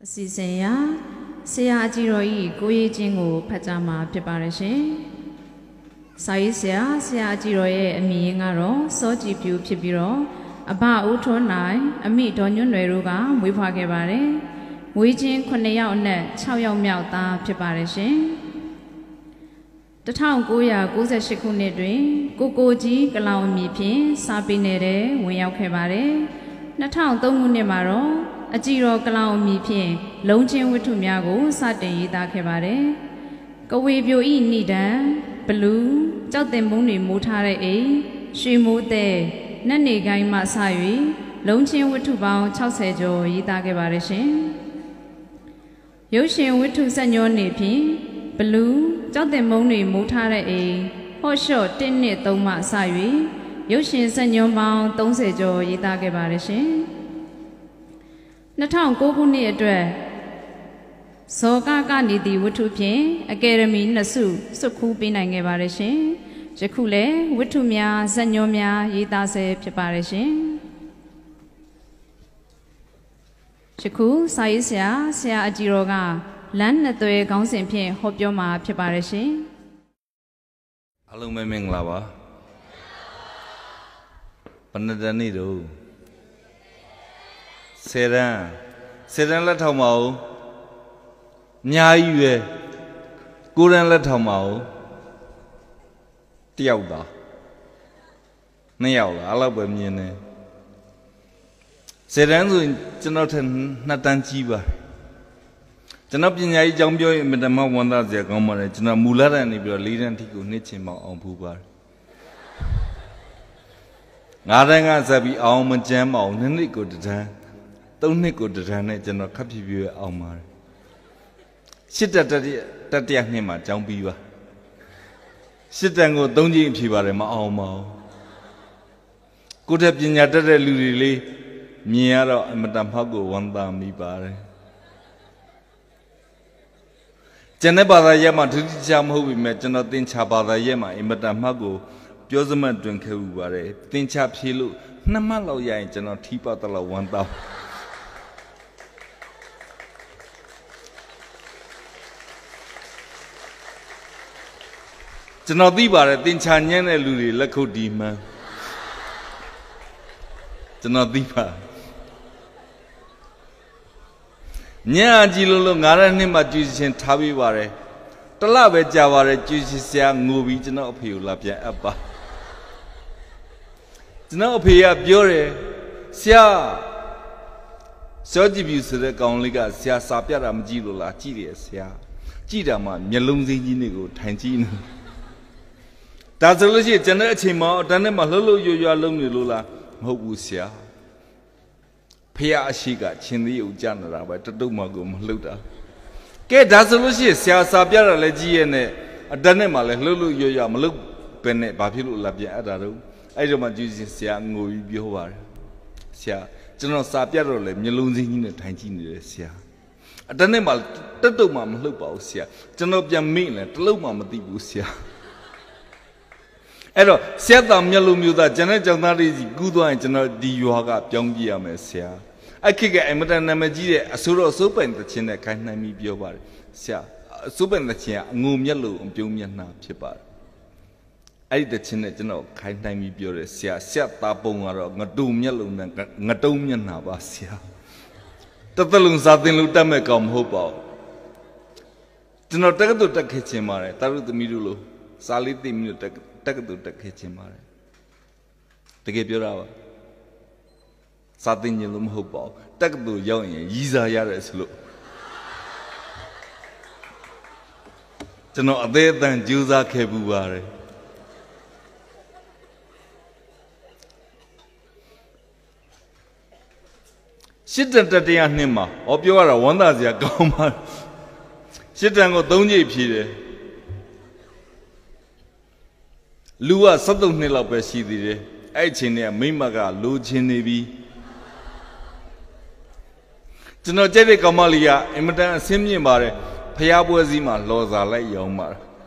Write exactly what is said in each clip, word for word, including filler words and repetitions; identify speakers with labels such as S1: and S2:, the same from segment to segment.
S1: စီစဉ်ရာဆရာအကြီးတော်ဤကိုရေးချင်းကိုဖတ်ကြားမှာဖြစ်ပါရရှင်။စာရေးဆရာဆရာအကြီးတော်ရဲ့အမည်ရင်းကတော့စောကြည်ဖြူဖြစ်ပြီးတော့အဘဦးထွန်းနိုင်အမိဒေါ်ညွန့်ရွယ်တို့ကမွေးဖွားခဲ့ပါတယ်။မွေးချင်းခုနှစ်ယောက်အနက်၆ယောက်မြောက်သားဖြစ်ပါရရှင်။တစ်ထောင်ကိုးရာကိုးဆယ်ရှစ်ခုနှစ်တွင်ကိုကိုကြီးကလောင်အမည်ဖြင့်စာပေနယ်ထဲဝင်ရောက်ခဲ့ပါတယ်။နှစ်ထောင်သုံးခုနှစ်မှာတော့အကြည်တော်ကလောင်အမည်ဖြင့်လုံးချင်းဝတ္ထုများကိုစတင်ရေးသားခဲ့ပါတယ်။ကဝေပြိုဤနိဒံဘလူးကြောက်တင်မုံတွေမိုးထားတဲ့အိမ်ရွှေမိုးတဲ့နတ်နေကိုင်းမှစ၍လုံးချင်းဝတ္ထုပေါင်း၆၀ကျော်ရေးသားခဲ့ပါတယ်ရှင်။ရုပ်ရှင်ဝတ္ထုစက်ညောနေဖြင့်ဘလူးကြောက်တင်မုံတွေမိုးထားတဲ့အိမ်ဟော့ရှော့တစ်နှစ်သုံးမှစ၍ရုပ်ရှင်စက်ညွန်ပေါင်း၃၀ကျော်ရေးသားခဲ့ပါတယ်ရှင်။နှစ်ထောင်ကိုးခုနှစ်အတွက်ဇောကကနေသည့်ဝတ္ထုဖြင့်အကယ်ဒမီနှစ်စုစွတ်ခူးပေးနိုင်ခဲ့ပါတယ်ရှင်။ယခုလည်းဝတ္ထုများဇာတ်ညွှန်းများရေးသားဆဲဖြစ်ပါတယ်ရှင်။ယခုစာရေးဆရာဆရာအကြည်တော်ကလမ်းနှစ်သွဲခေါင်းစဉ်ဖြင့်ဟောပြောမှာဖြစ်ပါတယ်ရှင်
S2: ။အားလုံးပဲမင်္ဂလာပါ။ဘယ်နှစ်တနေ့တော့ဆယ်ရန်ဆယ်ရန်လက်ထောက်မအောင်အများကြီးပဲကိုရန်လက်ထောက်မအောင်တယောက်သားနှစ်ယောက်လားအဲ့လောက်ပဲမြင်တယ်ဆယ်ရန်ဆိုရင်ကျွန်တော်ထက်နှစ်တန်းကြီးပါကျွန်တော်ပညာရေးအကြောင်းပြောရင်မတမဝန်သားစရာကောင်းပါတယ်ကျွန်တော်မူလတန်းနေပြီးတော့လေးတန်းထိကိုနှစ်ချင်မောင်အောင်ဖူးပါတယ်ငါးတန်းကဆက်ပြီးအောင်မကျမ်းမအောင်နှစ်နှစ်ကိုတန်းသုံးနှစ်ကိုတန်းနဲ့ကျွန်တော်ခပ်ဖြည်းဖြည်းအောင်ပါတယ်ရှစ်တက်တတရနှစ်မှာကျောင်းပြီးပါရှစ်တန်ကိုသုံးကြိမ်ဖြေပါတယ်မအောင်မအောင်ကိုယ့်ထက်ပညာတတ်တဲ့လူတွေလေးမြင်ရတော့အမတန်ဖောက်ကိုဝမ်းသာမိပါတယ်ကျန်တဲ့ဘာသာရပ်မှာဒုတိယမဟုတ်ပြီမဲ့ကျွန်တော်သင်္ချာဘာသာရပ်မှာအမတန်မှတ်ကိုပြောစမှတ်တွင်ခဲ့ဥပါတယ်သင်္ချာဖြေလို့နှစ်မှတ်လောက်ရရင်ကျွန်တော်ထီးပေါက်တော့ဝမ်းသာကျွန်တော်သိပါတယ်သင်္ချာညံ့တဲ့လူတွေလက်ခုပ်ဒီမှန်းကျွန်တော်သိပါညံ့ကြည့်လို့လို့ငါးရက်နှစ်မှကြွေးချင်းထားပြီးပါတယ်တလပဲကြာပါတယ်ကြွေးချင်းဆရာငိုပြီးကျွန်တော်အဖေကိုလာပြန်အပ်ပါကျွန်တော်အဖေကပြောတယ်ဆရာစောကြည့်ပြီဆိုတဲ့ကောင်လေးကဆရာစာပြတာမကြည့်လို့လားကြည့်တယ်ဆရာကြည့်တာမှမျက်လုံးစင်းကြီးတွေကိုထိုင်ကြည့်နေဒါဆိုလို့ရှိရင်ကျွန်တော်အချိန်မှာအတန်းထဲမှာလှုပ်လှုပ်ရွရွလုံးနေလို့လားမဟုတ်ဘူးဆရာဖះအရှိကချင်းသေးကိုကြားနေတာပဲတတုတ်မှကိုမလှုပ်တာကဲဒါဆိုလို့ရှိရင်ဆရာစာပြတာလည်းကြည့်ရဲ့နဲ့အတန်းထဲမှာလည်းလှုပ်လှုပ်ရွရွမလှုပ်ပဲနဲ့ဘာဖြစ်လို့လာပြန်အပ်တာတော့အဲ့တော့မှကြည့်ရင်ဆရာငိုပြီးပြောပါတယ်ဆရာကျွန်တော်စာပြတော့လေမျိုးလုံးစင်းကြီးနဲ့ထိုင်ကြည့်နေတယ်ဆရာအတန်းထဲမှာတတုတ်မှမလှုပ်ပါဘူးဆရာကျွန်တော်ပြန်မေ့လဲတလုံးမှမသိဘူးဆရာအဲ့တော့ဆရာသားမျက်လုံးမျိုးသားကျွန်တော်ကြောင့်သားလေးကြီးကူးသွားရင်ကျွန်တော်ဒီရွာကပြောင်းပြရမယ်ဆရာအဲ့ခေတ်ကအမတန်နာမည်ကြီးတဲ့အဆိုးတော်စိုးပိုင်တခြင်းနဲ့ခိုင်းနှိုင်းပြီးပြောပါတယ်ဆရာအစိုးပိုင်တခြင်းကအငုံမျက်လုံးအပြုံးမျက်နှာဖြစ်ပါတယ်အဲ့ဒီတခြင်းနဲ့ကျွန်တော်ခိုင်းနှိုင်းပြီးပြောတယ်ဆရာဆရာသားပုံကတော့ငတူမျက်လုံးနဲ့ငတုံးမျက်နှာပါဆရာတသက်လုံးစာသင်လို့တတ်မဲ့ကောင်မဟုတ်ပါဘူးကျွန်တော်တက္ကသိုလ်တက်ခဲ့ခြင်းပါတယ်တာရုသမီးတို့လို့စာလေးသိပြီးတော့တက္ကသိုလ်တက်ခဲ့ခြင်းပါတယ်တကယ်ပြောတာပါစာသင်ခြင်းလို့မဟုတ်ပါဘူးတက္ကသိုလ်ရောက်ရင်ရည်စားရတယ်ဆိုလို့ကျွန်တော်အသေးအတန်ကြိုးစားခဲ့ပူပါတယ်ရှစ်တန်တတရားနှစ်မှာဟောပြောရတာဝမ်းသာစရာကောင်းပါရှစ်တန်ကိုသုံးကြိမ်ဖြေတယ်လူကစက်သုံးနှစ်လောက်ပဲရှိသေးတယ်အဲ့အချိန်ကမိမကလိုချင်နေပြီကျွန်တော်ကြိုက်တဲ့ကောင်မလေးကအင်မတန်အဆင်းမြင့်ပါတယ်ဖျားပွဲစည်းမှာလော်စာလိုက်ရောင်းပါ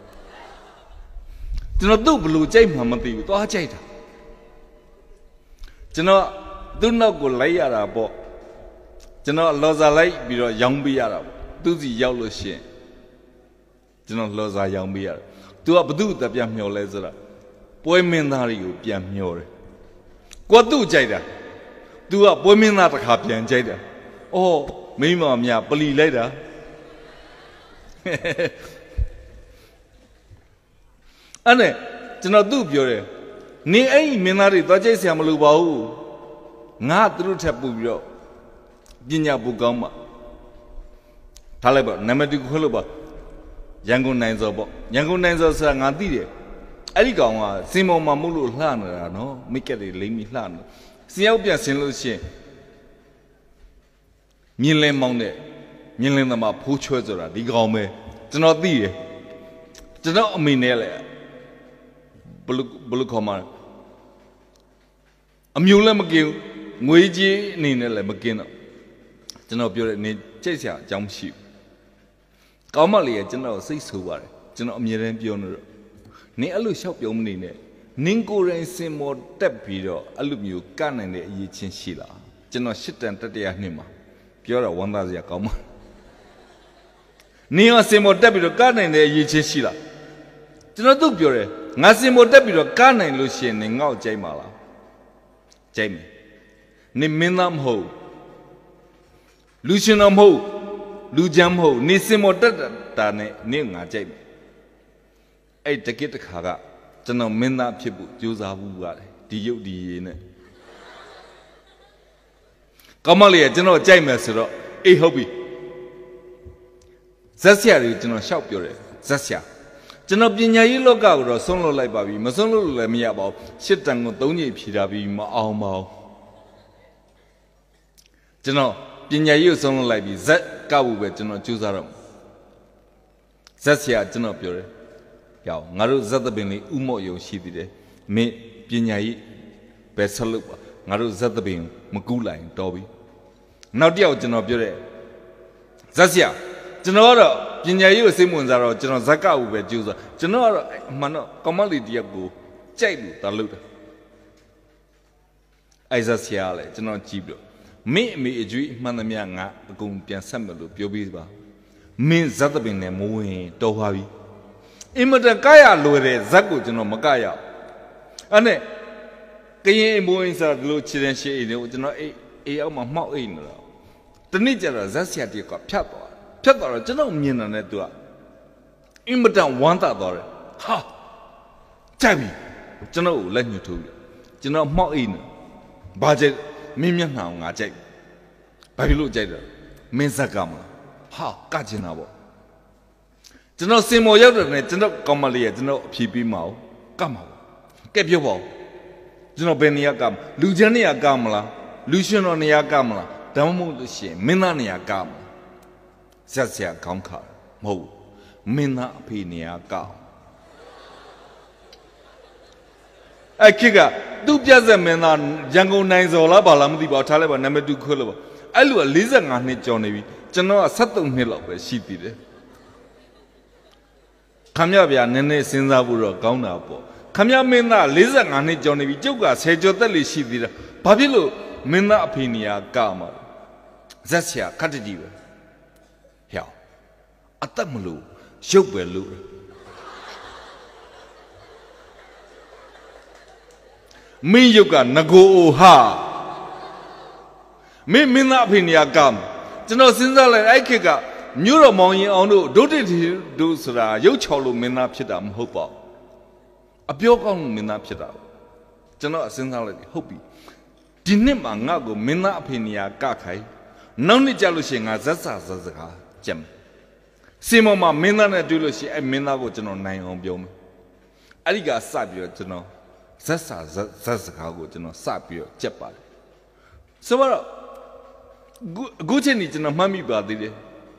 S2: ကျွန်တော်သူ့ဘလို့ကြိုက်မှမသိဘူးသွားကြိုက်တာကျွန်တော်သူ့နောက်ကိုလိုက်ရတာပေါ့ကျွန်တော်လော်စာလိုက်ပြီးတော့ရောင်းပေးရတာသူစီရောက်လို့ရှိရင်ကျွန်တော်လော်စာရောင်းပေးရတယ်သူကဘသူ့အသက်ပြန်မျောလဲဆိုတာပွဲမင်းသားတွေကိုပြန်မျောတယ်ကိုသူ့ကြိုက်တာသူကပွဲမင်းသားတစ်ခါပြန်ကြိုက်တာအော်မိမများပလီလိုက်တာအဲ့နဲ့ကျွန်တော်သူ့ပြောတယ်နေအဲ့ဒီမင်းသားတွေသွားကြိတ်ဆရာမလိုပါဘူးငါသူတို့ထပ်ပူပြီးတော့ပညာပူကောင်းမှာထားလိုက်ပါနံပါတ်twoခွဲလို့ပါရန်ကုန်နိုင်စောပေါ့ရန်ကုန်နိုင်စောဆိုတာငါသိတယ်အဲ့ဒီကောင်ကစင်မော်မှာမဟုတ်လို့လှနေတာနော်မိတ်ကက်တွေလိမ့်ပြီးလှနေစင်ရောက်ပြန်ဆင်လို့ရှိရင်မြင်းလဲမောင်းတဲ့မြင်းလင်းသမားဖိုးချွဲဆိုတာဒီကောင်ပဲကျွန်တော်သိတယ်ကျွန်တော်အမေနဲ့လေဘလူဘလူခေါ်မှာအမျိုးလည်းမกินငွေကြီးအနေနဲ့လည်းမกินတော့ကျွန်တော်ပြောတယ်နေကြိတ်ဆရာအကြောင်းမရှိဘူးကောင်းမလေးကကျွန်တော်စိတ်ဆိုးပါတယ်ကျွန်တော်အမြဲတမ်းပြောနေတော့နင်းအဲ့လိုလျှောက်ပြုံးမနေနဲ့နင်းကိုယ်တိုင်စင်မော်တက်ပြီးတော့အဲ့လိုမျိုးကနိုင်တဲ့အရေးချင်းရှိလားကျွန်တော်ရှစ်တန်တတရာနှစ်မှာပြောတော့ဝမ်းသာစရာကောင်းပါနင်းရောစင်မော်တက်ပြီးတော့ကနိုင်တဲ့အရေးချင်းရှိလားကျွန်တော်သူ့ပြောတယ်ငါစင်မော်တက်ပြီးတော့ကနိုင်လို့ရှိရင်နင်းငေါ့ကြိုက်ပါလားကြိုက်မယ်နင်းမင်းသားမဟုတ်လူရှင်တော်မဟုတ်လူချမ်းမဟုတ်နေစင်မော်တက်တာနဲ့နင်းငါကြိုက်မယ်အဲ့တကိတခါကကျွန်တော်မင်းသားဖြစ်ဖို့ကြိုးစားဘူးပါတယ်ဒီရုပ်ဒီရည်နဲ့ကောင်းမလေးကကျွန်တော်ကြိုက်မယ်ဆိုတော့အေးဟုတ်ပြီဇက်ဆရာတွေကိုကျွန်တော်ရှောက်ပြောတယ်ဇက်ဆရာကျွန်တော်ပညာရေးလောကကိုတော့ဆုံးလို့လိုက်ပါပြီမဆုံးလို့လည်းမရပါဘူးရှစ်တန်ကိုသုံးညဖြေတာပြီးမအောင်ပါဘူးကျွန်တော်ပညာရေးကိုဆုံးလို့လိုက်ပြီးဇက်ကဖို့ပဲကျွန်တော်ကြိုးစားတော့ဇက်ဆရာကျွန်တော်ပြောတယ်ကြောင်ငါတို့ဇက်သပင်လေးဥမော့ယုံရှိသေးတယ်မင်းပညာရေးပဲဆက်လုပ်ပါငါတို့ဇက်သပင်မကူးလိုက်တော်ပြီနောက်တစ်ယောက်ကျွန်တော်ပြောတယ်ဇက်ဆရာကျွန်တော်ကတော့ပညာရေးကိုစိတ်ဝင်စားတော့ကျွန်တော်ဇက်ကဘူးပဲကြိုးစားကျွန်တော်ကတော့အမှန်တော့ကောမလီတယောက်ကိုကြိုက်လို့တာလုပ်တယ်အဲ့ဇက်ဆရာလည်းကျွန်တော်ကြည့်ပြီးတော့မင်းအမေအကျွေးမှန်သမျှငါအကုန်ပြန်ဆက်မယ်လို့ပြောပြီးပါမင်းဇက်သပင်နဲ့မဝင်တော်ပါပြီအင်မတန်ကာရလွယ်တဲ့ဇက်ကိုကျွန်တော်မကရအဲ့နဲ့ကရင်အမိုးအင်းစားဒီလိုခြေတန်းရှိအိမ်တွေကိုကျွန်တော်အေးအေးအောက်မှာမှောက်အိမ်နေတော့တနေ့ကျတော့ဇက်ဆရာတယောက်ကဖြတ်သွားဖြတ်သွားတော့ကျွန်တော်မြင်တယ်နဲ့သူကအင်မတန်ဝမ်းသာသွားတယ်ဟာကြိုက်ပြီကျွန်တော်ကိုလက်ညှိုးထိုးပြီးကျွန်တော်မှောက်အိမ်နေဘာကြိုက်မင်းမျက်နှာကိုငါကြိုက်ဘာဖြစ်လို့ကြိုက်တယ်မင်းဇက်ကမလားဟာကကျင်တာပေါ့ကျွန်တော်စင်မော်ရောက်တယ်နဲ့ကျွန်တော်ကောင်းမလေးရကျွန်တော်အဖြေပေးမအောင်ကတ်မှာပေါ့ကဲပြောပါဦးကျွန်တော်ဘယ်နေရာကမလူချမ်းနေရာကမလားလူရှင်တော်နေရာကမလားဒါမှမဟုတ်လို့ရှိရင်မင်းသားနေရာကမလားဇက်ဆရာခေါင်းခါမဟုတ်မင်းသားအဖေနေရာကအဲ့ခိကသူ့ပြတ်ဆက်မင်းသားရန်ကုန်နိုင်စော်လားဘာလားမသိပါဘူးထားလိုက်ပါနံပါတ်twoခွဲလို့ပါအဲ့လူက၄၅နှစ်ကျော်နေပြီကျွန်တော်က၁၃နှစ်လောက်ပဲရှိသေးတယ်ခမရဗျာနည်းနည်းစဉ်းစားဖို့တော့ကောင်းတာပေါ့ခမရမင်းသား၄၅နှစ်ကျော်နေပြီကျုပ်ကဆယ်ကျော်သက်လေးရှိသေးတယ်ဘာဖြစ်လို့မင်းသားအဖေနေရာကမှာဇက်ဆရာခတ်တကြီးပဲဟဲ့အသက်မလို့ရုပ်ပဲလို့မင်းရုပ်ကငကိုအိုဟာမင်းမင်းသားအဖေနေရာကမှာကျွန်တော်စဉ်းစားလိုက်အဲ့ခေတ်ကမြို့တော်မောင်ရင်အောင်တို့ဒုတိယတို့ဆိုတာရုပ်ချော်လို့မင်းသားဖြစ်တာမဟုတ်ပါဘူးအပြောကောင်းလို့မင်းသားဖြစ်တာကျွန်တော်အစဉ်းစားလိုက်ဟုတ်ပြီဒီနှစ်မှာငါ့ကိုမင်းသားအဖေနေရာကခိုင်းနောက်နှစ်ကြလို့ရှိရင်ငါဇက်စာဇက်စကားကြက်မယ်စင်မော်မှာမင်းသားနဲ့တွေ့လို့ရှိရင်အဲ့မင်းသားကိုကျွန်တော်နိုင်အောင်ပြောမယ်အဲ့ဒီကစပြီးတော့ကျွန်တော်ဇက်စာဇက်စကားကိုကျွန်တော်စပြီးတော့ကြက်ပါတယ်ဆိုတော့အခုချိန်นี้ကျွန်တော်မှတ်မိပါသေးတယ်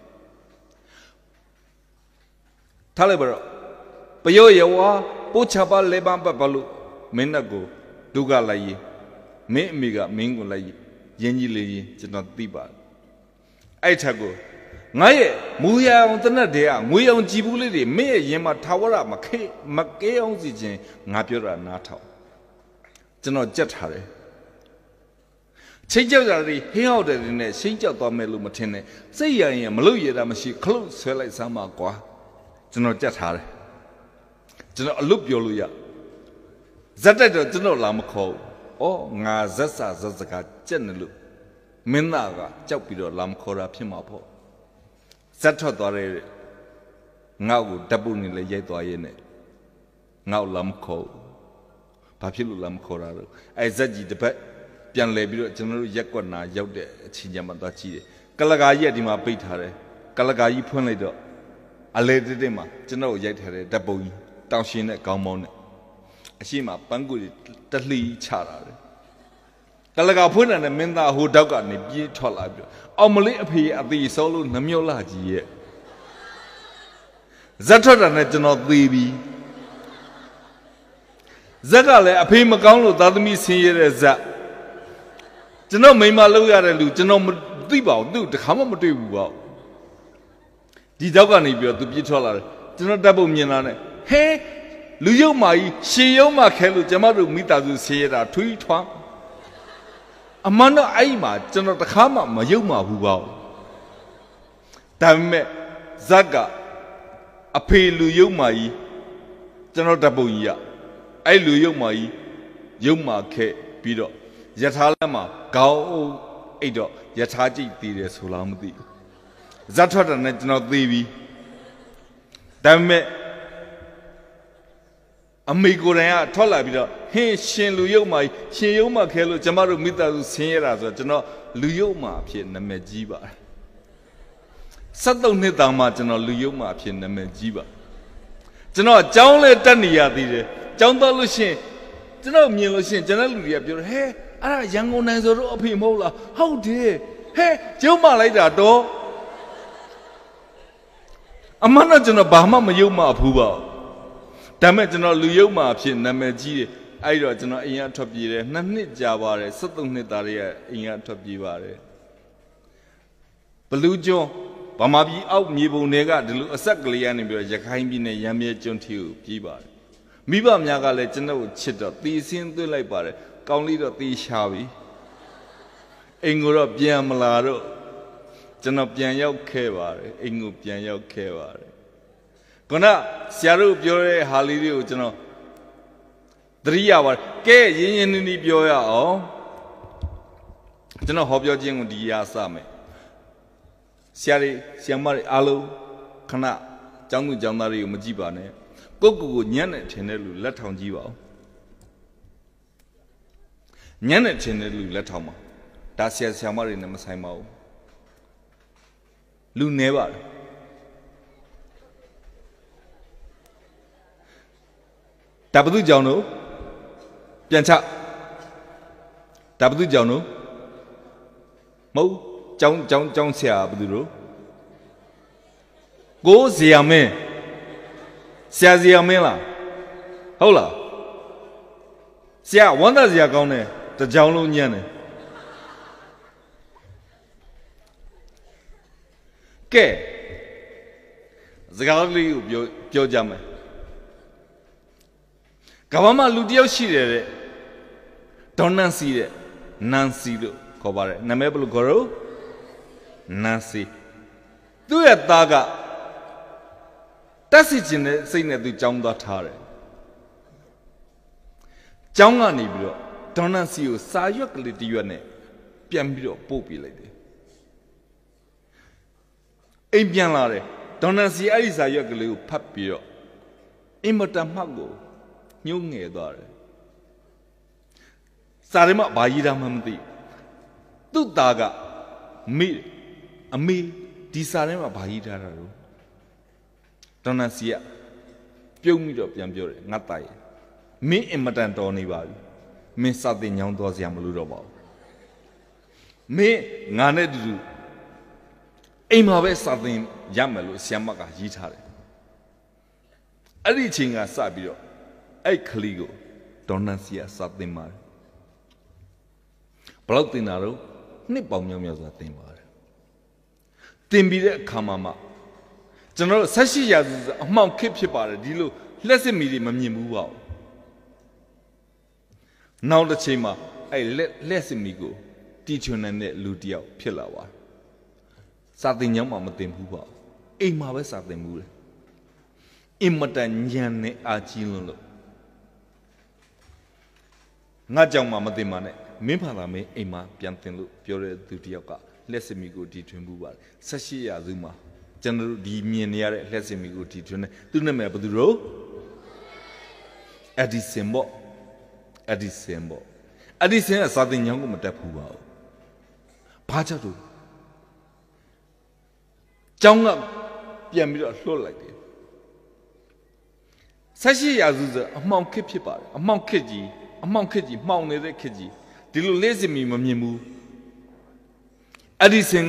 S2: ထားလိုက်ပါတော့ပယောရဝါပို့ချပါလေပန်းပတ်ပါလို့မင်းနဲ့ကိုဒုက္ခလိုက်ရင်မင်းအမိကမင်းကိုလိုက်ရင်ရင်းကြီးလေးရင်ကျွန်တော်သိပါတယ်အဲ့ထက်ကိုငါရဲ့မူရအောင်တနတ်တွေကငွေအောင်ကြည်ဘူးလေးတွေမင်းရဲ့ရင်မှာထာဝရမခေမကဲအောင်စီခြင်းငါပြောတာနားထောင်ကျွန်တော်ကြက်ထားတယ်ချင်းကြောက်ကြတယ်ဟင်းဟုတ်တယ်နဲ့ရှင်းကြောက်သွားမယ်လို့မထင်နဲ့စိတ်ရရင်မလို့ရတာမရှိခလုတ်ဆွဲလိုက်စမ်းပါကွာကျွန်တော်ကြက်ထားတယ်ကျွန်တော်အလွတ်ပြောလို့ရဇက်တက်တော့ကျွန်တော်လာမခေါ်ဘူးဩငါဇက်စာဇက်စကားကြက်နေလို့မင်းသားကကြောက်ပြီးတော့လာမခေါ်တာဖြစ်မှာပေါ့ဇက်ထွက်သွားတဲ့ငါ့ကိုတပ်ပုတ်နေလဲရိုက်သွားရဲ့နဲ့ငါ့ကိုလာမခေါ်ဘာဖြစ်လို့လာမခေါ်တာတော့အဲဇက်ကြီးတစ်ပတ်ပြန်လဲပြီးတော့ကျွန်တော်တို့ရက်ကွက်နာရောက်တဲ့အချိန်ကျမှသွားကြည့်တယ်ကလကာကြီးကဒီမှာပိတ်ထားတယ်ကလကာကြီးဖွင့်လိုက်တော့အလဲတက်တက်မှာကျွန်တော်ကိုရိုက်ထားတယ်တပ်ပုတ်ကြီးတောင်ရှင်နဲ့ခေါင်းမောင်းနဲ့အရှိမပန်းကူတလှီချတာတယ်ကလကာဖွင့်တဲ့မင်းသားဟိုတောက်ကနေပြေးထွက်လာပြီးအောင်မလေးအဖေအသေးစောလို့နှမြုပ်လာကြီးရဲ့ဇက်ထွက်တာနဲ့ကျွန်တော်သေပြီဇက်ကလည်းအဖေမကောင်းလို့သာသမီဆင်းရဲတဲ့ဇက်ကျွန်တော်မိမလောက်ရတဲ့လူကျွန်တော်မသိပါဘူးသူတခါမှမတွေ့ဘူးပေါ့ဒီတောက်ကနေပြီးတော့သူပြေးထွက်လာတယ်ကျွန်တော်တပ်ဖို့မြင်လာနဲ့ဟဲလူရုပ်မာကြီးရှေရုံမာခဲလို့ကျမတို့မိသားစုဆင်းရဲတာထွီးထွန်းအမှန်တော့အဲ့မှာကျွန်တော်တခါမှမရုပ်မာဘူးပေါ့ဒါပေမဲ့ဇက်ကအဖေလူရုပ်မာကြီးကျွန်တော်တပ်ဖို့ကြီးရအဲ့လူရုပ်မာကြီးရုပ်မာခဲပြီးတော့ယထာလက်မှာခေါင်းအိတ်တော့ယထာကြိတ်သေးတယ်ဆိုလားမသိဘူးဇတ်ထွက်တယ်နဲ့ကျွန်တော်သေပြီဒါပေမဲ့အမေကိုယ်တိုင်ကထွက်လာပြီးတော့ဟင်းရှင်လူရုပ်မာရှင်ရုပ်မာခဲလို့ကျမတို့မိသားစုဆင်းရဲတာဆိုတော့ကျွန်တော်လူရုပ်မာအဖြစ်နာမည်ကြီးပါတယ်ဆက်သုံးနှစ်တောင်မှကျွန်တော်လူရုပ်မာအဖြစ်နာမည်ကြီးပါကျွန်တော်အကြောင်းလဲတက်နေရသေးတယ်အကြောင်းတော့လို့ရှင်ကျွန်တော်မြင်လို့ရှင်ကျွန်တော်လူတွေကပြောတယ်ဟဲအဲ့ဒါရန်ကုန်နိုင်ဆိုတော့အဖေမဟုတ်လားဟုတ်တယ်ဟဲကျုံမလိုက်တာတော့အမှန်တော့ကျွန်တော်ဘာမှမယုံမှဘူးပါဒါမဲ့ကျွန်တော်လူယုံမှအဖြစ်နာမည်ကြီးတယ်အဲ့တော့ကျွန်တော်အိမ်ကထွက်ပြေးတယ်နှစ်နှစ်ကြာပါတယ်ဆက်သုံးနှစ်သားတွေကအိမ်ကထွက်ပြေးပါတယ်ဘလူးကျွန်းဗမာပြည်အောက်မြေပုံတွေကဒီလိုအဆက်ကလေးကနေပြီးတော့ရခိုင်ပြည်နယ်ရမ်းမြဲကျွန်းထီကိုပြေးပါတယ်မိဘများကလည်းကျွန်တော်ကိုချစ်တော့တီးစင်းသွင်းလိုက်ပါတယ်ကောင်းလေးတော့တီးရှာပြီအိမ်ကိုတော့ပြန်မလာတော့ကျွန်တော်ပြန်ရောက်ခဲ့ပါတယ်အိမ်ကိုပြန်ရောက်ခဲ့ပါတယ်ခုနဆရာတို့ပြောတဲ့ဟာလေးတွေကိုကျွန်တော်သတိရပါတယ်ကဲရင်းရင်းနှီးနှီးပြောရအောင်ကျွန်တော်ဟောပြောခြင်းကိုဒီရစမယ်ဆရာတွေဆရာမတွေအားလုံးခဏကျောင်းသူကျောင်းသားတွေကိုမကြည့်ပါနဲ့ကိုယ့်ကိုယ်ကိုညံ့နဲ့ထင်တဲ့လူလက်ထောင်ကြည့်ပါဦးညံ့နဲ့ထင်တဲ့လူလက်ထောင်ပါဒါဆရာဆရာမတွေနဲ့မဆိုင်ပါဘူးလူနေပါတယ်ဒါဘသူကြောင့်လို့ပြန်ချဒါဘသူကြောင့်လို့မဟုတ်ကျောင်းကျောင်းကျောင်းဆရာဘသူတို့ကိုဇေယမင်းဆရာဇေယမင်းလားဟုတ်လားဆရာဝမ်းသာဆရာကောင်းတယ်တကြောင်လုံးညံ့တယ်ကဲစကားလေးကိုပြောပြောကြမယ်ကဘာမှလူတယောက်ရှိတယ်တဲ့ဒေါ်နန်စီတဲ့နန်စီလို့ခေါ်ပါတယ်နာမည်ဘယ်လိုခေါ်တော့နန်စီသူ့ရဲ့သားကတက်စီခြင်းနဲ့စိတ်နဲ့သူကြောင်းသွားထားတယ်ကြောင်းကနေပြီးတော့ဒေါ်နန်စီကိုစာရွက်ကလေးတစ်ရွက်နဲ့ပြန်ပြီးတော့ပို့ပေးလိုက်တယ်အိမ်ပြန်လာတယ်ဒေါ်နန်စီအဲ့ဒီစာရွက်ကလေးကိုဖတ်ပြီးတော့အင်မတန်မှတ်ကိုညှိုးငယ်သွားတယ်စာထဲမှာဘာရေးတာမှမသိသူ့သားကမေးအမေဒီစာထဲမှာဘာရေးထားတာလို့ဒေါ်နန်စီကပြုံးပြီးတော့ပြန်ပြောတယ်ငါသားရဲ့မင်းအင်မတန်တော်နေပါပြီမင်းစာသင်ညောင်းသွားစရာမလိုတော့ပါဘူးမင်းငါနဲ့တူတူအိမ်မှာပဲစာသင်ရမယ်လို့ဆရာမကရေးထားတယ်အဲ့ဒီအချိန်ကစပြီးတော့အဲ့ခလီကိုဒေါ်နန်စီကစာသင်ပါတယ်ဘလောက်သင်တာတော့နှစ်ပေါင်းများများစွာသင်ပါတယ်သင်ပြီးတဲ့အခါမှာမှကျွန်တော်တို့ဆက်ရှိရာစုအမှောင်ခစ်ဖြစ်ပါတယ်ဒီလိုလက်စစ်မီတွေမမြင်ဘူးပါဘူးနောက်တစ်ချိန်မှာအဲ့လက်လက်စစ်မီကိုတီချွန်းတဲ့လူတယောက်ဖြစ်လာပါစာသင်ကျောင်းမှာမသင်ဘူးပေါ့အိမ်မှာပဲစာသင်ဘူးလေအင်မတန်ညံနဲ့အာကြီးလွန်းလို့ငါကြောင့်မှမသင်ပါနဲ့မင်းဖာသာမင်းအိမ်မှာပြန်သင်လို့ပြောတဲ့သူတယောက်ကလက်စမီကိုတီထွန်းဘူးပါတယ်ဆက်ရှိရာစုမှာကျွန်တော်တို့ဒီမြင်နေရတဲ့လက်စမီကိုတီထွန်းနေသူနာမည်ဘယ်သူတော့အဒီစင်ဘောအဒီစင်ဘောအဒီစင်ကစာသင်ကျောင်းကိုမတက်ဘူးပါဘူးဘာကြောင့်လို့ကျောင်းကပြန်ပြီးတော့လှုပ်လိုက်တယ်ဆက်ရှိရာစုဆိုအမှောင်ခစ်ဖြစ်ပါတယ်အမှောင်ခစ်ကြီးအမှောင်ခစ်ကြီးမှောင်နေတဲ့ခစ်ကြီးဒီလိုလေးစမီမမြင်ဘူးအဒီစင်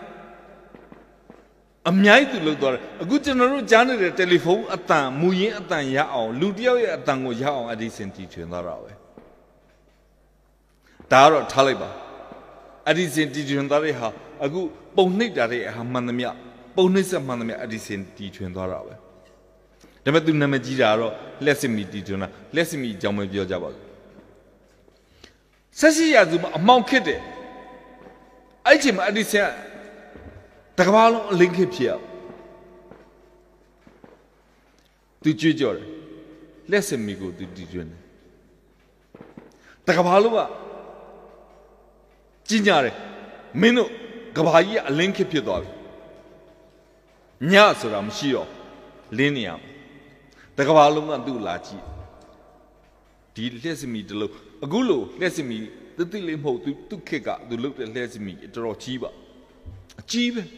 S2: ကအမြိုက်သူလောက်သွားတယ်အခုကျွန်တော်တို့ကြားနေတဲ့တယ်လီဖုန်းအတန်မူရင်းအတန်ရအောင်လူတယောက်ရဲ့အတန်ကိုရအောင်အဒီစင်တီထွင်သွားတာပဲဒါကတော့ထားလိုက်ပါအဒီစင်တီထွင်သွားတဲ့ဟာအခုပုံနှိပ်တာတဲ့ဟာမှန်သမျှပုံနှိပ်ဆက်မှန်သမျှအဒီစင်တီထွင်သွားတာပဲဒါပေမဲ့သူနာမည်ကြီးတာကတော့လက်စမီတီထွင်တာလက်စမီအကြောင်းပဲပြောကြပါစို့ဆက်ရှိရသူမှာအမောင်ခစ်တယ်အဲ့ချိန်မှာအဒီစင်တကဘာလုံးအလင်းခစ်ဖြစ်ရသူကြွကြော်တယ်လက်စမီကိုသူတီထွင်တယ်တကဘာလုံးကကြီးညာတယ်မင်းတို့ကဘာကြီးကအလင်းခစ်ဖြစ်သွားပြီညဆိုတာမရှိတော့လင်းနေရတကဘာလုံးကသူ့လာကြည့်ဒီလက်စမီတလို့အခုလို့လက်စမီတတိလေးမဟုတ်သူသူ့ခစ်ကသူလုတ်တဲ့လက်စမီတော်တော်ကြီးပါအကြီးပဲ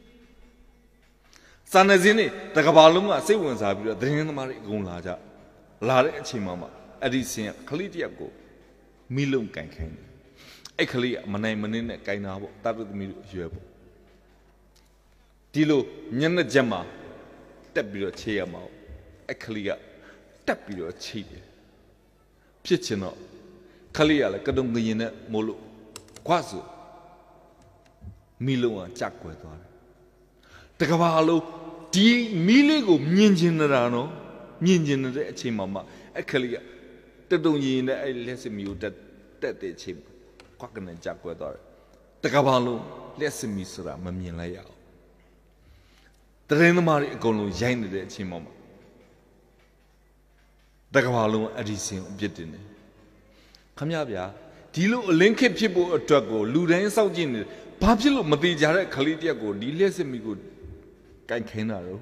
S2: စာနယ်ဇင်းနေတကဘာလုံးကစိတ်ဝင်စားပြီးတော့သတင်းသမားတွေအကုန်လာကြလာတဲ့အချိန်မှမှအဲ့ဒီစင်ကခလေးတယောက်ကိုမီးလုံးကန်ခိုင်းတယ်အဲ့ခလေးကမနိုင်မနှင်းနဲ့ကန်တာပေါ့တာတုသမီးတို့ရွယ်ပေါ့ဒီလိုညနေချက်မှာတက်ပြီးတော့ခြေရမှာအဲ့ခလေးကတက်ပြီးတော့ခြေတယ်ဖြစ်ချင်တော့ခလေးကလည်းကတုံကရင်နဲ့မို့လို့ခွာစုမီးလုံးကကြက်ွယ်သွားတယ်တကဘာလုံးဒီမီးလေးကိုမြင်ကျင်နေတာနော်မြင်ကျင်နေတဲ့အချိန်မှာမှအဲ့ခလေးကတတုံရင်နဲ့အဲ့လက်စမီကိုတက်တက်တဲ့အချိန်ခွာကနေကြက်ွယ်သွားတယ်တကဘာလုံးလက်စမီဆိုတာမမြင်လိုက်ရအောင်တရင်သမားတွေအကုန်လုံးရိုက်နေတဲ့အချိန်မှာတကဘာလုံးအဒီစင်အပြစ်တင်တယ်ခမရဗျာဒီလိုအလင်းခစ်ဖြစ်ဖို့အတွက်ကိုလူတိုင်းစောင့်ကြည့်နေတယ်ဘာဖြစ်လို့မတိကြတဲ့ခလေးတယောက်ကိုဒီလက်စမီကိုကိုင်ခိုင်းတာတော့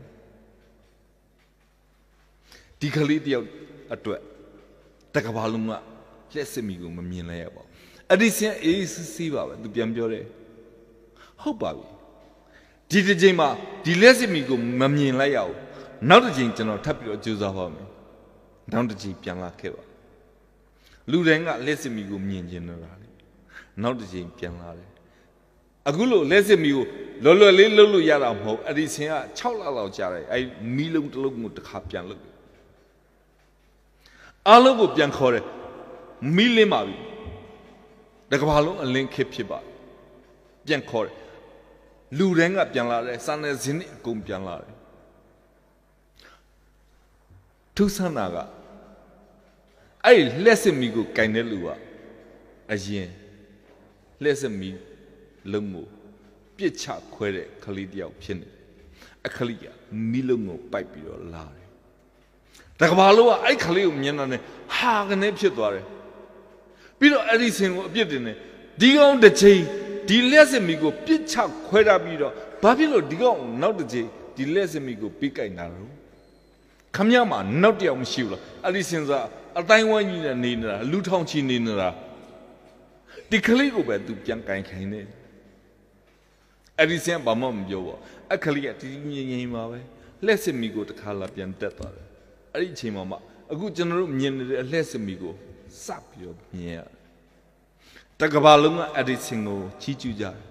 S2: ဒီခလေးတယောက်အတွက်တကဘာလုံးကလက်စမီကိုမမြင်လိုက်ရပါဘူးအဒီစင်အေးစီးပါပဲသူပြန်ပြောတယ်ဟုတ်ပါပြီဒီတစ်ချိန်မှာဒီလက်စမီကိုမမြင်လိုက်ရအောင်နောက်တစ်ချိန်ကျွန်တော်ထပ်ပြီးတော့ကြိုးစားပါမယ်နောက်တစ်ချိန်ပြန်လာခဲ့ပါလူတိုင်းကလက်စမီကိုမြင်ကျင်နေတာလေနောက်တစ်ချိန်ပြန်လာတယ်အခုလို့လက်စမီကိုလော်လော်လေးလှုပ်လို့ရတာမဟုတ်အဲ့ဒီဆင်က၆လလောက်ကြာတယ်အဲ့မီးလုံးတစ်လုံးကိုတစ်ခါပြန်လှုပ်အားလုံးကိုပြန်ခေါ်တယ်မီးလင်းပါပြီတကဘာလုံးအလင်းခစ်ဖြစ်ပါပြန်ခေါ်တယ်လူတိုင်းကပြန်လာတယ်စာနယ်ဇင်းတွေအကုန်ပြန်လာတယ်ထုဆန္ဒကအဲ့လက်စမီကိုကင်တဲ့လူကအရင်လက်စမီလုံးကိုပြစ်ချခွဲတဲ့ခလေးတယောက်ဖြစ်နေတယ်အခလေးကမီးလုံးကိုပိုက်ပြီးတော့လာတယ်တကဘာလုံးကအဲ့ခလေးကိုမြင်တာနဲ့ဟာကနေဖြစ်သွားတယ်ပြီးတော့အဲ့ဒီစင်ကိုအပြစ်တင်တယ်ဒီကောင်တစ်ချိန်ဒီလက်စမီကိုပြစ်ချခွဲတာပြီးတော့ဘာဖြစ်လို့ဒီကောင်နောက်တစ်ချိန်ဒီလက်စမီကိုပြီးကင်တာတော့ခမရမှာနောက်တယောက်မရှိဘူးလားအဲ့ဒီစင်စားအတိုင်းဝိုင်းကြီးနဲ့နေနေတာလူထောင်ချီနေနေတာဒီခလေးကိုပဲသူပြန်ကင်ခိုင်းတယ်အဲ့ဒီစင်ဘာမှမပြောဘူးအခလေးကတီးငြိမ်ငြိမ်ပါပဲလက်စမီကိုတစ်ခါလာပြန်တက်သွားတယ်အဲ့ဒီအချိန်မှာမှအခုကျွန်တော်တို့မြင်နေတဲ့အလက်စမီကိုစပ်ပြီးတော့မြင်ရတကဘာလုံးကအဲ့ဒီစင်ကိုချီးကျူးကြတယ်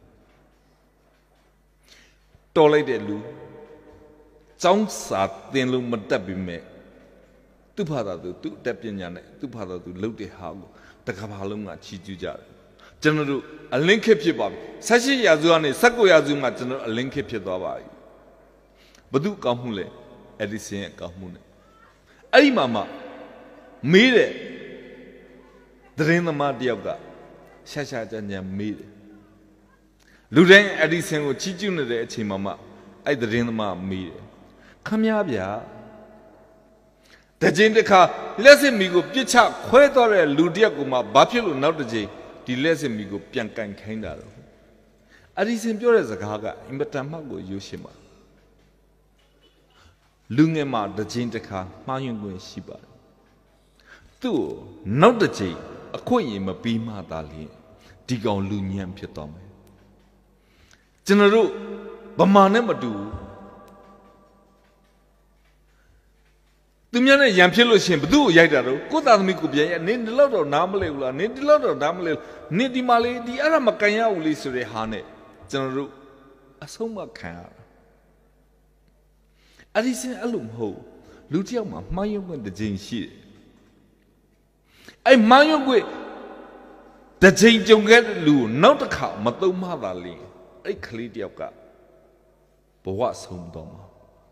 S2: တော်လိုက်တဲ့လူကျောင်းစာသင်လို့မတက်ပြီမဲ့သူ့ဘာသာသူသူ့တက်ပညာနဲ့သူ့ဘာသာသူလှုပ်တဲ့ဟာကိုတကဘာလုံးကချီးကျူးကြတယ်ကျွန်တော်တို့အလင်းခစ်ဖြစ်ပါပြီ၁၈ရာစုကနေ၁၉ရာစုမှာကျွန်တော်အလင်းခစ်ဖြစ်သွားပါပြီဘသူကောင်းမှုလဲအဒီစင်ရဲ့ကောင်းမှုနဲ့အဲ့ဒီမှာမှမေးတဲ့သတင်းသမားတယောက်ကရှာရှာကြံကြံမေးတယ်လူတိုင်းအဲ့ဒီဆင်ကိုချီးကျူးနေတဲ့အချိန်မှာမှအဲ့တရင်သမားမေးတယ်ခမည်းဗျာတကြိမ်တစ်ခါလက်စစ်မီကိုပြစ်ချခွဲသွားတဲ့လူတယောက်ကိုမှဘာဖြစ်လို့နောက်တစ်ကြိမ်ဒီလက်စစ်မီကိုပြန်ကန်ခိုင်းတာတော့အဲ့ဒီဆင်ပြောတဲ့စကားကအင်မတန်မှကိုရိုးရှင်းပါလူငယ်မှာတကြိမ်တစ်ခါမှားယွင်းခွင့်ရှိပါတယ်သူ့နောက်တစ်ကြိမ်အခွင့်အရေးမပြီးမှသာလျှင်ဒီကောင်လူညံ့ဖြစ်သွားမယ်ကျွန်တော်တို့ဗမာနဲ့မတူသူများနဲ့ရံဖြစ်လို့ရှင်ဘသူ့ကိုရိုက်တာတော့ကိုသားသမီးကိုပြန်ရနင်းဒီလောက်တော့နားမလဲဘူးလားနင်းဒီလောက်တော့နားမလဲနင်းဒီမှာလေဒီအဲ့ဒါမကန်ရဘူးလေဆိုတဲ့ဟာနဲ့ကျွန်တော်တို့အဆုံးမခံရတာအဲ့ဒီစင်အဲ့လိုမဟုတ်လူတစ်ယောက်မှာမှားယွင်းခွင့်တစ်ကြိမ်ရှိတယ်အဲ့မှားယွင်းခွင့်တစ်ကြိမ်ကြုံခဲ့တဲ့လူကိုနောက်တစ်ခါမသုံးမှသာလေအဲ့ကလေးတစ်ယောက်ကဘဝဆုံးတော့မှာ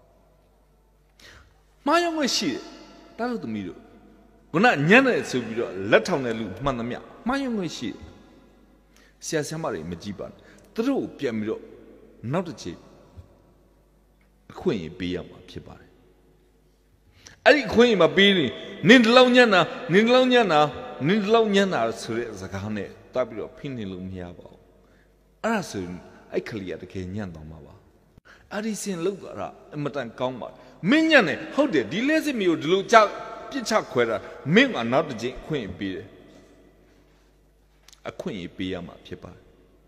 S2: မှားယွင်းခွင့်ရှိတယ်တားလို့သမီးတို့ခုနညံ့တယ်ဆိုပြီးတော့လက်ထောင်တဲ့လူမှန်သမျှမှားယွင်းခွင့်ရှိတယ်ဆရာဆရာမတွေမကြည့်ပါနဲ့သူတို့ကိုပြန်ပြီးတော့နောက်တစ်ချိန်အခွင့်အရေးပေးရမှာဖြစ်ပါတယ်အဲ့ဒီအခွင့်အရေးမပေးရင်နင်ဒီလောက်ညံ့တာနင်ဒီလောက်ညံ့တာနင်ဒီလောက်ညံ့တာဆိုတဲ့စကားနဲ့တွားပြီးတော့ဖိနေလို့မရပါဘူးအဲ့ဒါဆိုအဲ့ခလီကတကယ်ညံ့သွားမှာပါအဲ့ဒီစင်လောက်သွားတာအမတန်ကောင်းပါမင်းညံ့တယ်ဟုတ်တယ်ဒီလက်စစ်မျိုးဒီလိုကြပြစ်ချခွဲတာမင်းကနောက်တစ်ချိန်အခွင့်အရေးပေးတယ်အခွင့်အရေးပေးရမှာဖြစ်ပါတယ်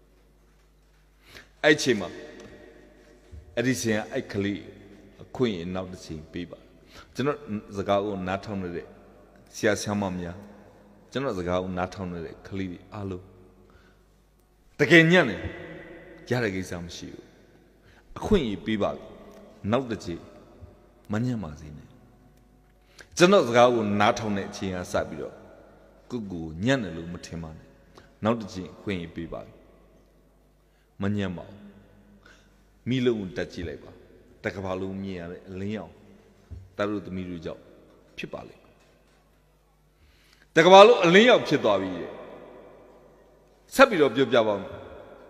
S2: အဲ့ချိန်မှာအဲ့ဒီစင်ကအဲ့ကလေးအခွင့်အရေးနောက်တစ်ချိန်ပေးပါကျွန်တော်စကားကိုနားထောင်နေတဲ့ဆရာဆရာမများကျွန်တော်စကားကိုနားထောင်နေတဲ့ကလေးတွေအားလုံးတကယ်ညံ့တယ်ရတဲ့ကိစ္စမရှိဘူးအခွင့်အရေးပေးပါနောက်တစ်ချိန်မညံ့ပါစေနဲ့ကျွန်တော်စကားကိုနားထောင်တဲ့အချိန်ကစပြီးတော့ကိုကိုညံ့တယ်လို့မထင်ပါနဲ့နောက်တစ်ချိန်အခွင့်အရေးပေးပါမညံ့ပါဘူးမိလုံးတက်ကြည့်လိုက်ပါတကဘာလုံးမြင်ရတဲ့အလင်းရောင်တတို့သမီးတို့ကြောင့်ဖြစ်ပါလေတကဘာလုံးအလင်းရောင်ဖြစ်သွားပြီဆက်ပြီးတော့ပြောပြပါမယ်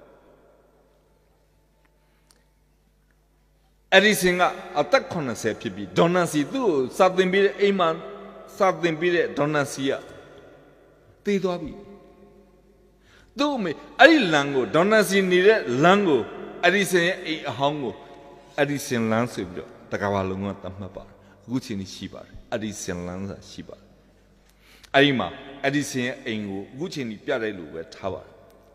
S2: အဲ့ဒီစင်ကအသက်eightyဖြစ်ပြီးဒေါ်နန်စီသူ့ကိုစာသင်ပေးတဲ့အိမ်မှာစာသင်ပေးတဲ့ဒေါ်နန်စီကတေးသွားပြီသူ့အမေအဲ့ဒီလမ်းကိုဒေါ်နန်စီနေတဲ့လမ်းကိုအဲ့ဒီစင်ရဲ့အိမ်အဟောင်းကိုအဲ့ဒီစင်လန်းဆိုပြီးတော့တကဘာလုံးကတတ်မှတ်ပါတယ်အခုချိန်ကြီးရှိပါတယ်အဲ့ဒီစင်လန်းဆိုတာရှိပါတယ်အဲ့ဒီမှာအဲ့ဒီစင်ရဲ့အိမ်ကိုအခုချိန်ကြီးပြတဲ့လူပဲထားပါတယ်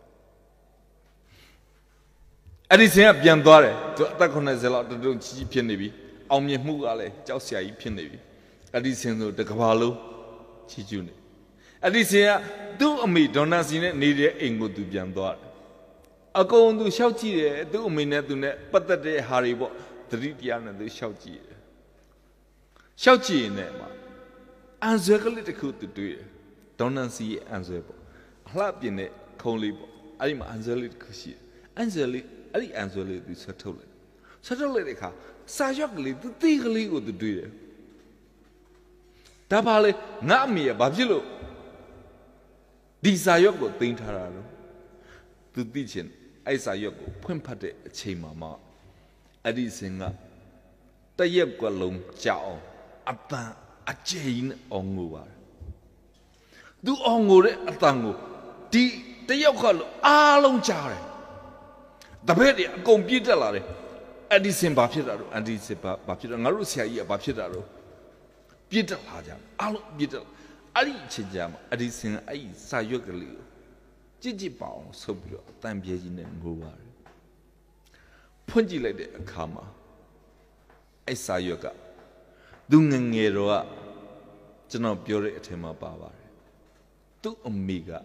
S2: အဲ့ဒီစင်ကပြန်သွားတယ်သူအသက်eightyလောက်တုံတုံကြီးကြီးဖြစ်နေပြီအောင်မြင်မှုကလည်းကြောက်စရာကြီးဖြစ်နေပြီအဲ့ဒီစင်ဆိုတကဘာလုံးချီကျူးနေအဲ့ဒီစင်ကသူ့အမေဒေါ်နာစီနဲ့နေတဲ့အိမ်ကိုသူပြန်သွားတယ်အကုန်သူရှောက်ကြည့်တယ်သူ့အမေနဲ့သူနဲ့ပတ်သက်တဲ့ဟာတွေပေါ့သတိတရားနဲ့သူရှောက်ကြည့်တယ်ရှောက်ကြည့်နေမှာအန်ဇွဲကလေးတစ်ခုသူတွေ့တယ်ဒေါ်နန်စီရဲ့အန်ဇွဲပေါ့အလှပြင်းတဲ့ခုံးလေးပေါ့အဲ့ဒီမှာအန်ဇွဲလေးတစ်ခုရှိတယ်အန်ဇွဲလေးအဲ့ဒီအန်ဇွဲလေးသူဆွတ်ထုတ်လိုက်ဆွတ်ထုတ်လိုက်တဲ့အခါစာရွက်ကလေးသူသိကလေးကိုသူတွေ့တယ်ဒါပါလေငါအမေကဘာဖြစ်လို့ဒီစာရွက်ကိုတင်ထားတာလို့သူသိချင်အဲ့စာရွက်ကိုဖွင့်ဖတ်တဲ့အချိန်မှာမှအဲ့ဒီစင်ကတရက်ကလုံးကြောက်အောင်အတန်အကျဉ်းအောင်ငိုပါတယ်သူအောင်ငိုတဲ့အတန်ကိုဒီတယောက်ကလို့အားလုံးကြားတယ်တပည့်တွေအကုန်ပြည့်တက်လာတယ်အဲ့ဒီစင်ဘာဖြစ်တာတော့အန်ဒီစင်ဘာဘာဖြစ်တာငါတို့ဆရာကြီးကဘာဖြစ်တာတော့ပြည့်တက်လာကြအားလုံးပြည့်တက်အဲ့ဒီအချိန်ကြာမှာအဲ့ဒီစင်အဲ့ဒီစာရွက်ကလေးကိုကြည့်ကြည့်ပါအောင်ဆုပ်ပြီးတော့အတန်ပြဲကြီးနဲ့ငိုပါတယ်ဖွင့်ကြည့်လိုက်တဲ့အခါမှာအဲ့စာရွက်ကသူငငယ်တော့ကကျွန်တော်ပြောတဲ့အထက်မှာပါပါတယ်သူ့အမေက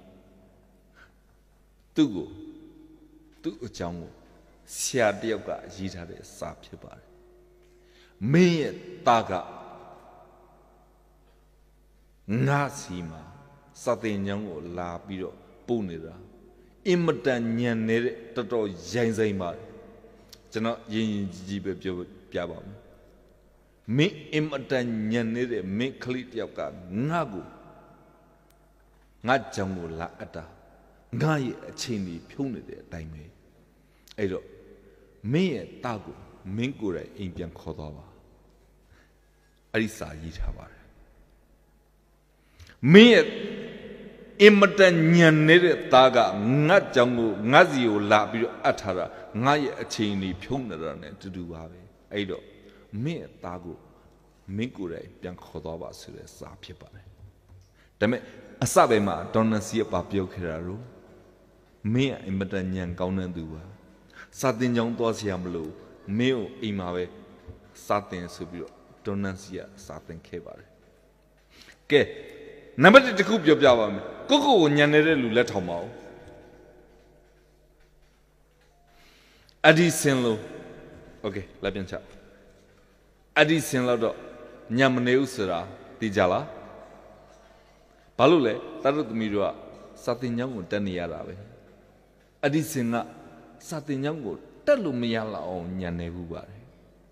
S2: သူ့ကိုသူ့အကြောင်းကိုဆရာတယောက်ကရေးထားတဲ့စာဖြစ်ပါတယ်မင်းရဲ့သားကငါစီမှာစာသင်ကျောင်းကိုလာပြီးတော့ပို့နေတာအင်မတန်ညံနေတဲ့တော်တော်ရိုင်းစိမ့်ပါတယ်ကျွန်တော်ရင်ရင်ကြီးကြီးပဲပြောပြပါမယ်မင်းအင်မတန်ညံနေတဲ့မင်းကလေးတယောက်ကငါ့ကိုငါကြောင့်ကိုလာအပ်တာငါရဲ့အချိန်ကြီးဖြုံးနေတဲ့အတိုင်းပဲအဲ့တော့မင်းရဲ့တာကိုမင်းကိုယ်တိုင်အိမ်ပြန်ခေါ်သွားပါအဲ့ဒီစာရေးထားပါတယ်မင်းရဲ့အင်မတန်ညံနေတဲ့သားကငါ့ကြောင့်ကိုငါ့စီကိုလာပြီးတော့အပ်ထားတာငါရဲ့အချိန်ကြီးဖြုံးနေတာနဲ့တူတူပါပဲအဲ့တော့မင်းရဲ့သားကိုမင်းကိုယ်တိုင်ပြန်ခေါ်သွားပါဆိုတဲ့စာဖြစ်ပါတယ်ဒါပေမဲ့အစပဲမှာဒေါ်နစီကပါပြောခဲ့တာလို့မင်းအင်မတန်ညံကောင်းတဲ့သူပါစာတင်ကြောင်းသွားစရာမလိုမင်းကိုအိမ်မှာပဲစာတင်ဆိုပြီးတော့ဒေါ်နစီကစာတင်ခဲ့ပါတယ်ကဲနံပါတ်တစ်ခုပြောပြပါမယ်ကိုကိုကိုညံနေတဲ့လူလက်ထောင်ပါဦးအဒီစင်လို့โอเคလက်ပြန်ချအဒီစင်လို့တော့ညံမနေဘူးဆိုတာသိကြလားဘာလို့လဲတတ်တို့သမီးတို့ကစာတင်ကြောင်းကိုတက်နေရတာပဲအဒီစင်ကစာတင်ကြောင်းကိုတက်လို့မရလောက်အောင်ညံနေဘူးပါတယ်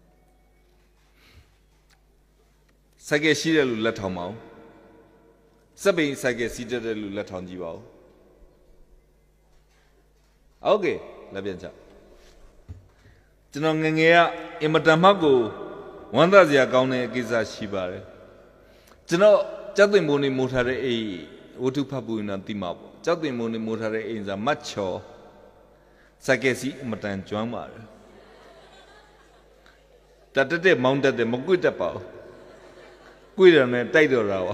S2: စကဲရှိတဲ့လူလက်ထောင်ပါဦးစပိန်စကဲစီးတဲ့လူလက်ထောင်ကြည့်ပါဦးโอเคလက်ပြန်ချကျွန်တော်ငငယ်ကအင်မတန်မှကိုဝမ်းသာစရာကောင်းတဲ့ကိစ္စရှိပါတယ်ကျွန်တော်ကြောက်တင်မိုးနေမိုးထားတဲ့အိမ်ဝတ္ထုဖတ်ပူနေတာတိမှာပေါ့ကြောက်တင်မိုးနေမိုးထားတဲ့အိမ်စာမတ်ချော်စကဲစီအမတန်ကျွမ်းပါတယ်တတ်တဲ့မောင်းတတ်တဲ့မကွတ်တတ်ပါဘူးကွတ်တယ်နဲ့တိုက်တော့တာပါ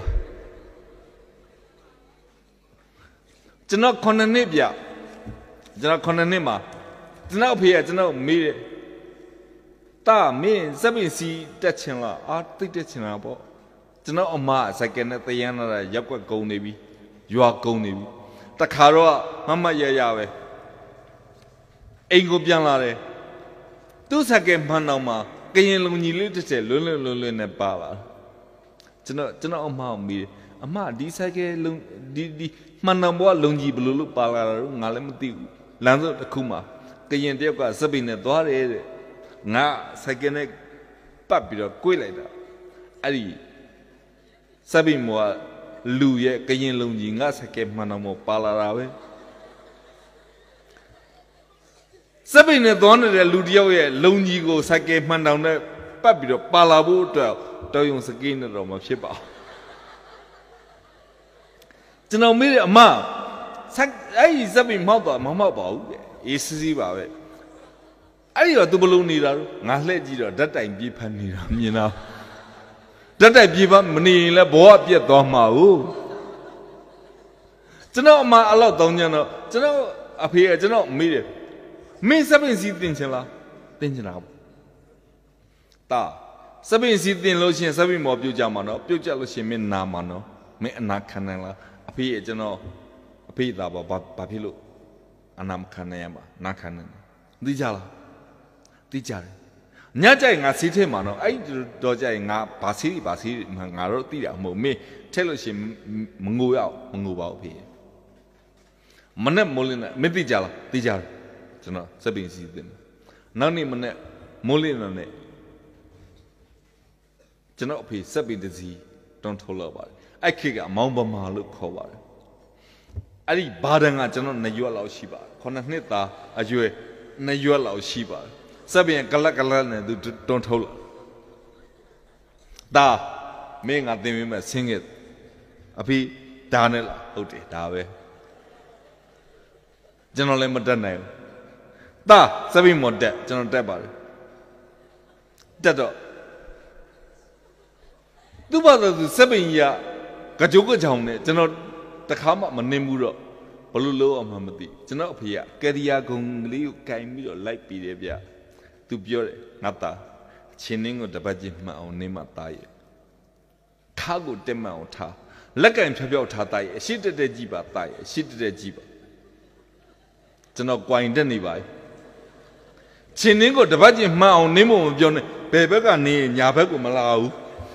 S2: ကျွန်တော်ခုနှစ်နှစ်ပြကျွန်တော်ခုနှစ်နှစ်မှာကျွန်တော်အဖေကကျွန်တော်မေးတယ်တာမင်းစပင်းစီတက်ချင်လားအာတိတ်တက်ချင်လားပေါ့ကျွန်တော်အမစကဲနဲ့တယန်းလာရက်ွက်ကုန်းနေပြီရွာကုန်းနေပြီတခါတော့မမရရပဲအိမ်ကိုပြန်လာတယ်သူ့စကဲမှန်တော့မှကရင်လုံကြီးလေးတစ်ချက်လွန်းလွန်းလွန်းလွန်းနဲ့ပါလာကျွန်တော်ကျွန်တော်အမကိုမေးတယ်အမဒီစကဲလုံဒီဒီမှန်တော့ဘွားလုံကြီးဘလို့လို့ပါလာတော့ငါလည်းမသိဘူးလမ်းစုတစ်ခုမှာကရင်တယောက်ကစပိန်နဲ့သွားတယ်တဲ့ငါစကဲနဲ့ပတ်ပြီးတော့ကိုွေးလိုက်တာအဲ့ဒီစပိန်မောလူရဲ့ကရင်လုံကြီးငါစကဲမှန်တော့မပါလာတာပဲစပိန်နဲ့သွားနေတဲ့လူတယောက်ရဲ့လုံကြီးကိုစကဲမှန်တောင်နဲ့ပတ်ပြီးတော့ပါလာဖို့အတွက်တော်ရုံစကင်းနဲ့တော့မဖြစ်ပါဘူးကျွန်တော်မေးတယ်အမဆက်အဲ့ဒီစပိန်မောက်တော့မမောက်ပါဘူးအေးစီးစီးပါပဲအဲ့ဒီတော့သူဘလို့နေတာတော့ငါလှည့်ကြည့်တော့ဓာတ်တိုင်ပြေးဖန်နေတာမြင်တော့ဓာတ်တိုင်ပြေးဖန်မနေရင်လည်းဘောကပြက်သွားမှာဟုတ်ကျွန်တော်အမအဲ့လောက်တောင်းကြတော့ကျွန်တော်အဖေကကျွန်တော်မေးတယ်မင်းစပိန်စီးတင်ချင်လားတင်ချင်တာပေါ့တာစပိန်စီးတင်လို့ရှိရင်စပိန်မော်ပြုတ်ကြမှာနော်ပြုတ်ကြလို့ရှိရင်မင်းနာမှာနော်မင်းအနာခံနိုင်လားအဖေကကျွန်တော်အဖေသားပါဘာဖြစ်လို့အနာမခံနိုင်ရမှာနာခံနိုင်သိကြလားသိကြတယ်ညကြိုင်ငါစီးထဲမှာနော်အဲ့တော့ကြိုင်ငါဘာစီးဘာစီးငါတော့သိတာမဟုတ်မင်းထဲလို့ရှိရင်မငိုရအောင်မငိုပါဘူးဖေမနဲ့မိုးလင်းနဲ့မသိကြလားသိကြတယ်ကျွန်တော်စပိန်စီးတင်နောက်နေ့မနဲ့မိုးလင်းနဲ့ကျွန်တော်အဖေစပိန်တစီတွန်းထုတ်လောက်ပါတယ်အဲ့ခေတ်ကမောင်ပမာလို့ခေါ်ပါတယ်အဲ့ဒီဘာဒန်ကကျွန်တော်နှစ်ရွက်လောက်ရှိပါတယ်ခုနှစ်နှစ်သားအရွယ်နှစ်ရွက်လောက်ရှိပါတယ်စပိန်ကလက်ကလက်နဲ့သူတွန်းထုတ်လာဒါမင်းငါသင်ပေးမယ်ဆင်းခဲ့အဖေဒါနဲ့လားဟုတ်တယ်ဒါပဲကျွန်တော်လည်းမတက်နိုင်ဘူးဒါစပိန်မော်တက်ကျွန်တော်တက်ပါတယ်တက်တော့သူ့ဘာသာသူစပိန်ကြီးကကြိုးကကြောင်နဲ့ကျွန်တော်တခါမှမနှင်းဘူးတော့ဘလို့လို့အောင်မှမသိကျွန်တော်အဖေကကယ်ရီယာဂုံလေးကိုကင်ပြီးတော့လိုက်ပြီးတယ်ဗျသူပြောတယ်ငါသားချင်းနှင်းကိုတပတ်ချင်းမှတ်အောင်နေမှသားရဲ့ခါကိုတက်မှတ်အောင်ထားလက်ကင်ဖြောက်ဖြောက်ထားသားရဲ့အရှိတက်တက်ကြည့်ပါသားရဲ့အရှိတက်တက်ကြည့်ပါကျွန်တော်ကြွိုင်တက်နေပါချင်းနှင်းကိုတပတ်ချင်းမှတ်အောင်နေမို့မပြောနဲ့ဘယ်ဘက်ကနေညာဘက်ကိုမလာဘူး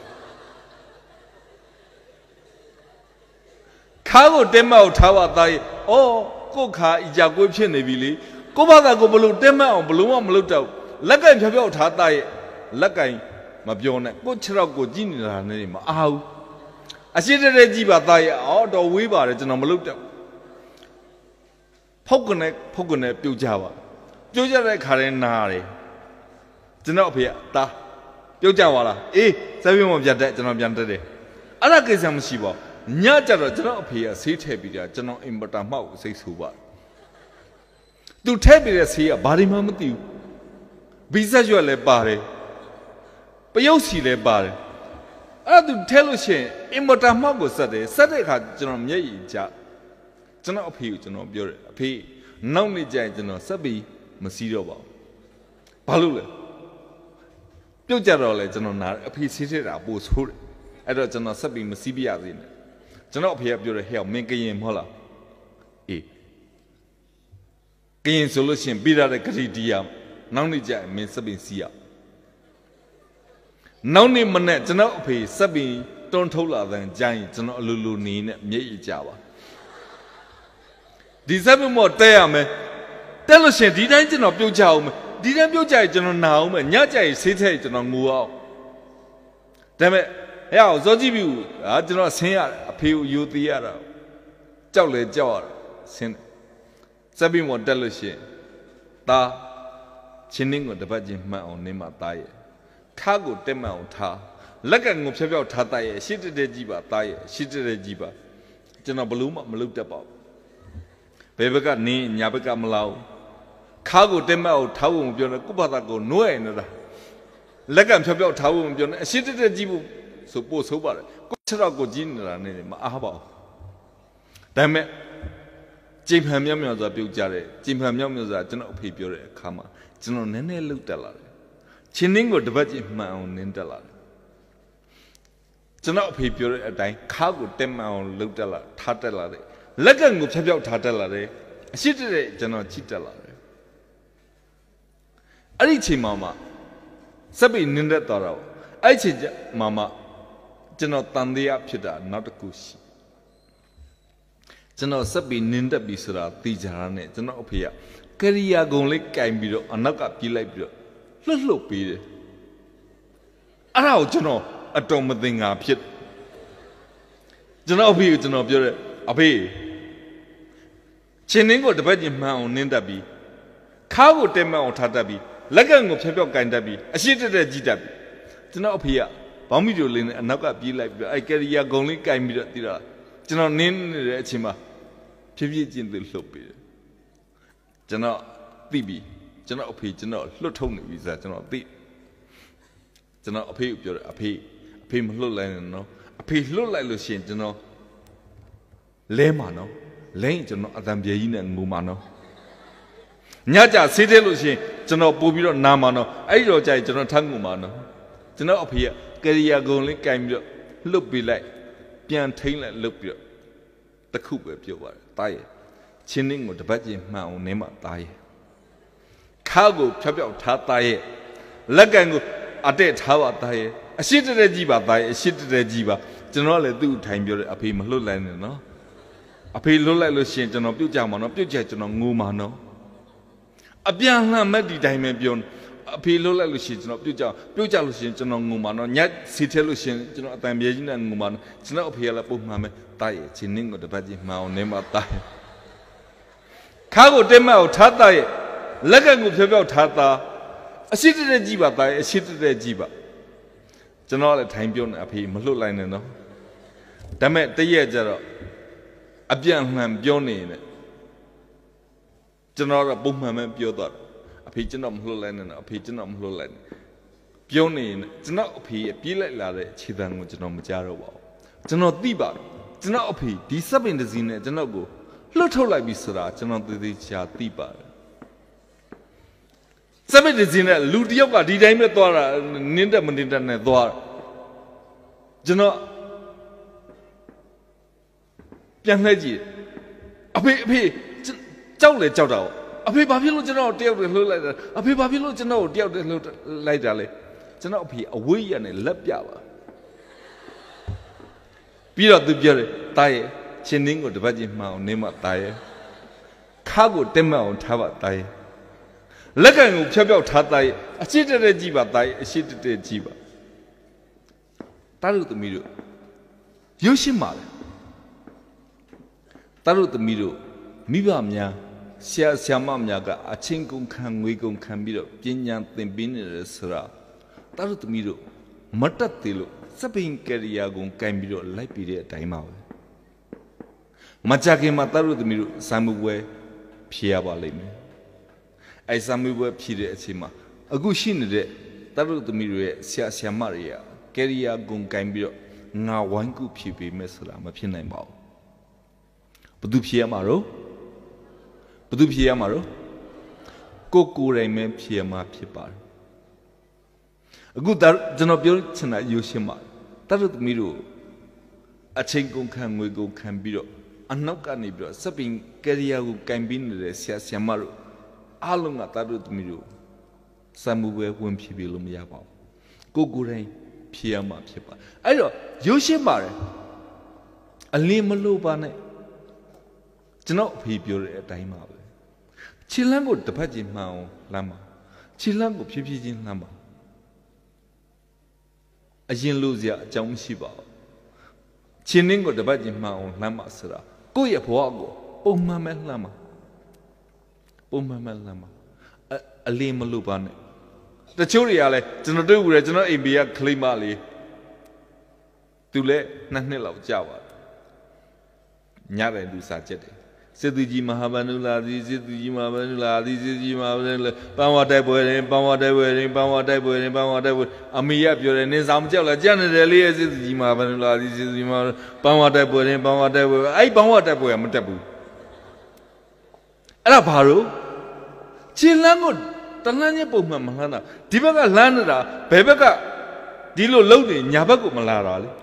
S2: ခါကိုတက်မှတ်အောင်ထားပါသားရဲ့အော်ကိုခါအကြကွေးဖြစ်နေပြီလေကိုဘာသာကိုဘလို့တက်မှတ်အောင်ဘလို့မှမလုပ်တော့လက်ကင်ဖြောက်ဖြောက်ထားသားရဲ့လက်ကင်မပြောနဲ့ကိုခြေထောက်ကိုကြည့်နေတာနဲ့မအားဘူးအရှိတဲ့တဲ့ကြည့်ပါသားရဲ့အော်တော်ဝေးပါတယ်ကျွန်တော်မလုပ်တော့ဟုတ်ကနေဖုတ်ကနေပြုတ်ကြပါပြုတ်ကြတဲ့ခါတိုင်းနာတယ်ကျွန်တော်အဖေကတာပြုတ်ကြပါလားအေးစက်ပြမပြတ်တဲ့ကျွန်တော်ပြန်တက်တယ်အဲ့ဒါကိစ္စမရှိပါညကြတော့ကျွန်တော်အဖေကဆေးထည့်ပြီးတာကျွန်တော်အင်ပတာမှောက်စိတ်ဆူပါသူထည့်ပြီးတဲ့ဆေးကဘာဒီမှမသိဘူးဘီဆက်ရွက်လည်းပါတယ်ပယုတ်စီလည်းပါတယ်အဲ့ဒါသူထဲလို့ရှိရင်အင်မတာမှောက်ကိုဆက်တယ်ဆက်တဲ့အခါကျွန်တော်မျက်ရည်ကျကျွန်တော်အဖေကိုကျွန်တော်ပြောတယ်အဖေနောက်နေ့ကျရင်ကျွန်တော်ဆက်ပြီးမစီးတော့ပါဘူးဘာလို့လဲပြုတ်ကြတော့လေကျွန်တော်နာအဖေစီးထည့်တာပို့ဆိုးတယ်အဲ့တော့ကျွန်တော်ဆက်ပြီးမစီးပြရသေးနဲ့ကျွန်တော်အဖေကပြောတယ်ဟဲ့မင်းကရင်မဟုတ်လားအေးကရင်ဆိုလို့ရှိရင်ပြီးရတဲ့ဂရီတီယာနောက်နေ့ကျရင်မင်းဆက်ပြီးစီးရနောက်နေ့မနေ့ကျွန်တော်အဖေဆက်ပြီးတွန်းထုတ်လာတဲ့ကြိုင်းကျွန်တော်အလိုလိုနေနဲ့မျက်ရည်ကျပါဒီဆက်ပြီးမော်တဲရမယ်တဲလို့ရှိရင်ဒီတိုင်းကျွန်တော်ပြုတ်ကြအောင်မယ်ဒီတိုင်းပြုတ်ကြရင်ကျွန်တော်နာအောင်မယ်ညကြရင်ဆေးထဲကျွန်တော်ငိုအောင်ဒါပေမဲ့ဟဲ့အောင်ဇောကြည့်ပြီဟာကျွန်တော်ဆင်းရအဖေကိုယူသေးရတာကြောက်လေကြောက်ရတာဆင်းဆက်ပြီးမော်တက်လို့ရှိရင်ဒါချင်းနှင်းကိုတပတ်ချင်းမှတ်အောင်နေမှာသားရဲ့ခါကိုတက်မှတ်အောင်ထားလက်ကငုံဖြောက်ဖြောက်ထားသားရဲ့ရှစ်တက်တက်ကြီးပါသားရဲ့ရှစ်တက်တက်ကြီးပါကျွန်တော်ဘလို့မှမလုပ်တတ်ပါဘူးဘယ်ဘက်ကနင်းညာဘက်ကမလောက်ခါကိုတက်မှတ်အောင်ထားဖို့မပြောနဲ့ကိုယ့်ဘာသာကိုနှွဲ့နေတာလက်ကဖြောက်ဖြောက်ထားဖို့မပြောနဲ့အရှစ်တက်တက်ကြီးဖို့ဆိုပို့ဆိုးပါတယ်ကိုယ့်ခြေတော့ကိုကြီးနေတာနဲ့မအားပါဘူးဒါပေမဲ့ကြိမ်ဖန်မြောက်မြောက်ဆိုတာပြုတ်ကြတယ်ကြိမ်ဖန်မြောက်မြောက်ဆိုတာကျွန်တော်အဖေပြောတဲ့အခါမှာကျွန်တော်နည်းနည်းလှုပ်တက်လာတယ်ချင်းနှင်းကိုတပတ်ကြီးမှန်အောင်နင်းတက်လာတယ်ကျွန်တော်အဖေပြောတဲ့အတိုင်းခါကိုတက်မှန်အောင်လှုပ်တက်လာထားတက်လာတယ်လက်ကကိုဖြောက်ဖြောက်ထားတက်လာတယ်အရှိတဲ့ကျွန်တော်ချစ်တက်လာတယ်အဲ့ဒီချိန်မှာမှစက်ပြီးနင်းတက်သွားတော့အဲ့ချိန်မှာမှကျွန်တော်တန်တရားဖြစ်တာနောက်တစ်ခုရှိကျွန်တော်စက်ပြီးနင်းတက်ပြီးဆိုတာသိကြတာနဲ့ကျွန်တော်အဖေကကရိယာကုံလေးကင်ပြီးတော့အနောက်ကပြေးလိုက်ပြီးတော့လှုပ်လှုပ်ပေးတယ်အဲ့ဒါကိုကျွန်တော်အတော်မသိငါဖြစ်ကျွန်တော်အဖေကိုကျွန်တော်ပြောတယ်အဖေချင်းနှင်းကိုတပတ်ချင်းမှန်အောင်နင်းတက်ပြီးခါကိုတဲမှန်အောင်ထားတတ်ပြီးလက်ကကိုဖြောက်ဖြောက်ကင်တတ်ပြီးအရှိတက်တက်ကြီးတတ်ပြီးကျွန်တော်အဖေကဘောင်းမီတို့လေးနဲ့အနောက်ကပြေးလိုက်ပြီးတော့အဲ့ကရိယာကုံလေးကင်ပြီးတော့တီးတာကျွန်တော်နင်းနေတဲ့အချိန်မှာဖြည်းဖြည်းချင်းသူလှုပ်ပေးတယ်ကျွန်တော်သိပြီကျွန်တော်အဖေကျွန်တော်လွတ်ထုတ်နေပြီဆိုတာကျွန်တော်သိကျွန်တော်အဖေကိုပြောတယ်အဖေအဖေမလွတ်လိုက်နဲ့နော်အဖေလွတ်လိုက်လို့ရှိရင်ကျွန်တော်လဲမှာနော်လဲရင်ကျွန်တော်အတံပြေကြီးနဲ့ငိုမှာနော်ညကြဆေးသေးလို့ရှိရင်ကျွန်တော်ပို့ပြီးတော့နာမှာနော်အဲ့တော့ကြာရင်ကျွန်တော်ထမ်းငိုမှာနော်ကျွန်တော်အဖေကကရိယာကုံလေးကင်ပြီးတော့လှုပ်ပေးလိုက်ပြန်ထိမ့်လိုက်လှုပ်ပြီးတော့တခုပဲပြောပါတယ်တားရဲ့ချင်းနှင်းကိုတပတ်ချင်းမှန်အောင်နေမှာတားရဲ့ခါကိုဖြောက်ဖြောက်ထားတားရဲ့လက်ကံကိုအတက်ထားပါတားရဲ့အရှိတတဲ့ကြီးပါတားရဲ့အရှိတတဲ့ကြီးပါကျွန်တော်လည်းသူ့ထိုင်ပြောတယ်အဖေမလွတ်လိုက်နဲ့နော်အဖေလွတ်လိုက်လို့ရှိရင်ကျွန်တော်ပြုတ်ကြမှာနော်ပြုတ်ကြကျွန်တော်ငိုမှာနော်အပြန်လှန်မဲ့ဒီတိုင်းပဲပြောအဖေလွတ်လိုက်လို့ရှိရင်ကျွန်တော်ပြုတ်ကြပြုတ်ကြလို့ရှိရင်ကျွန်တော်ငုံမှာနော်ညစီထဲလို့ရှိရင်ကျွန်တော်အတန်ပြေကြီးနဲ့ငုံမှာနော်ကျွန်တော်အဖေကလည်းပုံမှန်ပဲတားရဲ့ချင်းနှင်းကိုတပတ်ကြီးမှအောင်နေမှာတားရဲ့ခါကိုတက်မဲ့ကိုထားတာရဲ့လက်ကကိုဖြောက်ဖြောက်ထားတာအရှိတဲ့ကြီးပါတားရဲ့အရှိတဲ့ကြီးပါကျွန်တော်လည်းထိုင်ပြုံးနေအဖေမလွတ်လိုက်နဲ့နော်ဒါမဲ့တရက်ကျတော့အပြန်လှန်ပြောနေတယ်ကျွန်တော်ကပုံမှန်ပဲပြောသွားတယ်အဖေကျွန်တော်မလှုပ်လိုက်နဲ့အဖေကျွန်တော်မလှုပ်လိုက်နဲ့ပြုံးနေရင်ကျွန်တော်အဖေပြေးလိုက်လာတဲ့ခြေတံကိုကျွန်တော်မကြားတော့ပါဘူးကျွန်တော်သိပါတယ်ကျွန်တော်အဖေဒီစက်ပင်တစ်စီးနဲ့ကျွန်တော်ကိုလှုပ်ထုတ်လိုက်ပြီဆိုတာကျွန်တော်သေသေးချာသိပါတယ်စက်ပင်တစ်စီးနဲ့လူတစ်ယောက်ကဒီတိုင်းပဲသွားတာနင်းတက်မနင်းတက်နဲ့သွားကျွန်တော်ပြန်လှည့်ကြည့်အဖေအဖေကြောက်လေကြောက်တာအဖေဘာဖြစ်လို့ကျွန်တော်တယောက်တည်းလှုပ်လိုက်တာအဖေဘာဖြစ်လို့ကျွန်တော်တယောက်တည်းလှုပ်လိုက်တာလဲကျွန်တော်အဖေအဝေးရနဲ့လက်ပြပါပြီးတော့သူပြောတယ်တားရဲ့ချင်းနှင်းကိုတပတ်ချင်းမှအောင်နေမှတားရဲ့ခါကိုတက်မှအောင်ထားပါတားရဲ့လက်ကံကိုဖြောက်ဖြောက်ထားတားရဲ့အရှိတတဲ့ကြီးပါတားရဲ့အရှိတတဲ့ကြီးပါတားလို့သမီးတို့ရုပ်ရှင်ပါလေတားလို့သမီးတို့မိဘများဆရာဆရာမများကအချင်းကုန်ခံငွေကုန်ခံပြီးတော့ပညာသင်ပေးနေတယ်ဆိုတာတာတို့သမီးတို့မတတ်သေးလို့စပင်ကရိယာကုန်ကင်ပြီးတော့လိုက်ပြီးတဲ့အတိုင်းပါပဲမကြခင်မှာတာတို့သမီးတို့စာမှုပွဲဖြေရပါလိမ့်မယ်အဲစာမှုပွဲဖြေတဲ့အချိန်မှာအခုရှိနေတဲ့တာတို့သမီးတို့ရဲ့ဆရာဆရာမတွေကကရိယာကုန်ကင်ပြီးတော့ငါဝိုင်းကုဖြေပေးမယ်ဆိုတာမဖြစ်နိုင်ပါဘူးဘယ်သူဖြေရမှာတော့ဘယ်သူဖြေရမှာတော့ကိုကိုယ်တိုင်ပဲဖြေရမှာဖြစ်ပါတယ်အခုကျွန်တော်ပြောချင်တာယူရှင်းပါတတ်သမီးတို့အချိန်ကုန်ခံငွေကုန်ခံပြီးတော့အနောက်ကနေပြီးတော့စပင်ကရိယာကိုကင်ပြီးနေတဲ့ဆရာဆရာမတို့အားလုံးကတတ်သမီးတို့စံမှုပဲဝင်ဖြေပြလို့မရပါဘူးကိုကိုယ်တိုင်ဖြေရမှာဖြစ်ပါအဲ့တော့ယူရှင်းပါတယ်အလင်းမလို့ပါနဲ့ကျွန်တော်အဖေပြောတဲ့အတိုင်းပါပဲခြေလမ်းကိုတစ်ဖက်ချင်းမှန်အောင်လမ်းပါခြေလမ်းကိုဖြည်းဖြည်းချင်းလှမ်းပါအရင်လို့စရာအကြောင်းမရှိပါဘူးခြေနှင်းကိုတစ်ဖက်ချင်းမှန်အောင်လှမ်းပါဆိုတာကိုယ့်ရဲ့ဘဝကိုပုံမှန်ပဲလှမ်းပါပုံမှန်ပဲလှမ်းပါအလင်းမလို့ပါနဲ့တချို့တွေကလည်းကျွန်တော်တွေ့ဘူးလေကျွန်တော်အိမ်ဘေးကခလိမလေးသူလည်းနှစ်နှစ်လောက်ကြာပါတယ်ညတယ်လူစားချက်တယ်စစ်သူကြီးမဟာဗန္ဓုလာသည်စစ်သူကြီးမဟာဗန္ဓုလာသည်စစ်ကြီးမဟာဗန္ဓုလာပန်းဝတိုက်ပွဲရင်ပန်းဝတိုက်ပွဲရင်ပန်းဝတိုက်ပွဲရင်ပန်းဝတိုက်ပွဲအမေရပြောတယ်နင်းဆောင်မကြောက်လားကြက်နေတယ်လေးစစ်သူကြီးမဟာဗန္ဓုလာသည်စစ်သူကြီးမဟာပန်းဝတိုက်ပွဲရင်ပန်းဝတိုက်ပွဲအဲ့ပန်းဝတိုက်ပွဲကမတက်ဘူးအဲ့ဒါဘာလို့ခြေလမ်းကိုတလန်းချင်းပုံမှန်မလှမ်းတာဒီဘက်ကလှမ်းနေတာဘယ်ဘက်ကဒီလိုလုံနေညာဘက်ကိုမလာတာလေ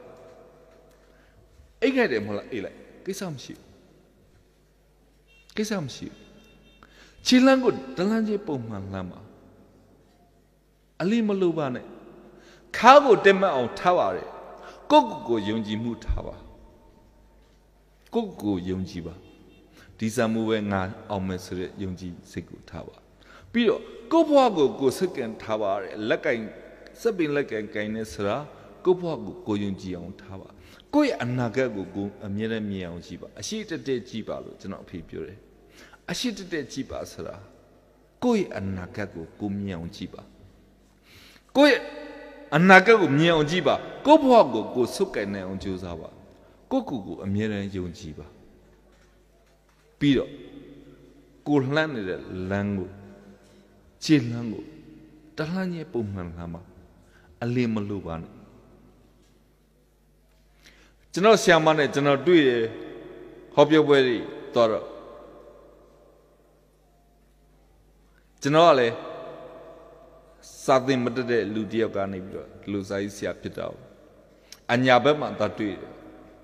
S2: အိတ်ခဲ့တယ်မဟုတ်လားအေးလိုက်ကိစ္စမရှိဘူးကိစ္စမရှိဘူးခြေလမ်းကိုတလန်းချင်းပုံမှန်လှမ်းပါအလီမလို့ပါနဲ့ခါကိုတက်မအောင်ထားပါတယ်ကိုယ့်ကိုယ်ကိုယုံကြည်မှုထားပါကိုယ့်ကိုယ်ယုံကြည်ပါဒီစမှုပဲငါအောင်မယ်ဆိုတဲ့ယုံကြည်စိတ်ကိုထားပါပြီးတော့ကိုယ့်ဘဝကိုကိုယ်စက္ကန့်ထားပါတယ်လက်ကင်စပင်လက်ကင်ကင်နေစရာကိုယ့်ဘဝကိုကိုယ်ယုံကြည်အောင်ထားပါကိုယ့်ရဲ့အနာဂတ်ကိုကိုအမြဲတမ်းမြင်အောင်ကြည့်ပါအရှိတတဲ့ကြည့်ပါလို့ကျွန်တော်အဖေပြောတယ်အရှိတတဲ့ကြည့်ပါဆိုတာကိုယ့်ရဲ့အနာဂတ်ကိုကိုမြင်အောင်ကြည့်ပါကိုယ့်ရဲ့အနာဂတ်ကိုမြင်အောင်ကြည့်ပါကိုယ့်ဘဝကိုကိုဆုတ်ကင်နိုင်အောင်ကြိုးစားပါကိုယ့်ကိုယ်ကိုအမြဲတမ်းယုံကြည်ပါပြီးတော့ကိုလှမ်းနေတဲ့လမ်းကိုခြေလမ်းကိုတလှမ်းရဲ့ပုံမှန်လှမ်းပါအလင်းမလို့ပါနဲ့ကျွန်တော်ဆရာမနဲ့ကျွန်တော်တွေ့ရဟောပြောပွဲတွေတော့ကျွန်တော်ကလည်းစာသင်မတက်တဲ့လူတစ်ယောက်ကနေပြီးတော့လူစားကြီးဆရာဖြစ်တာအညာဘက်မှာတော့တွေ့တယ်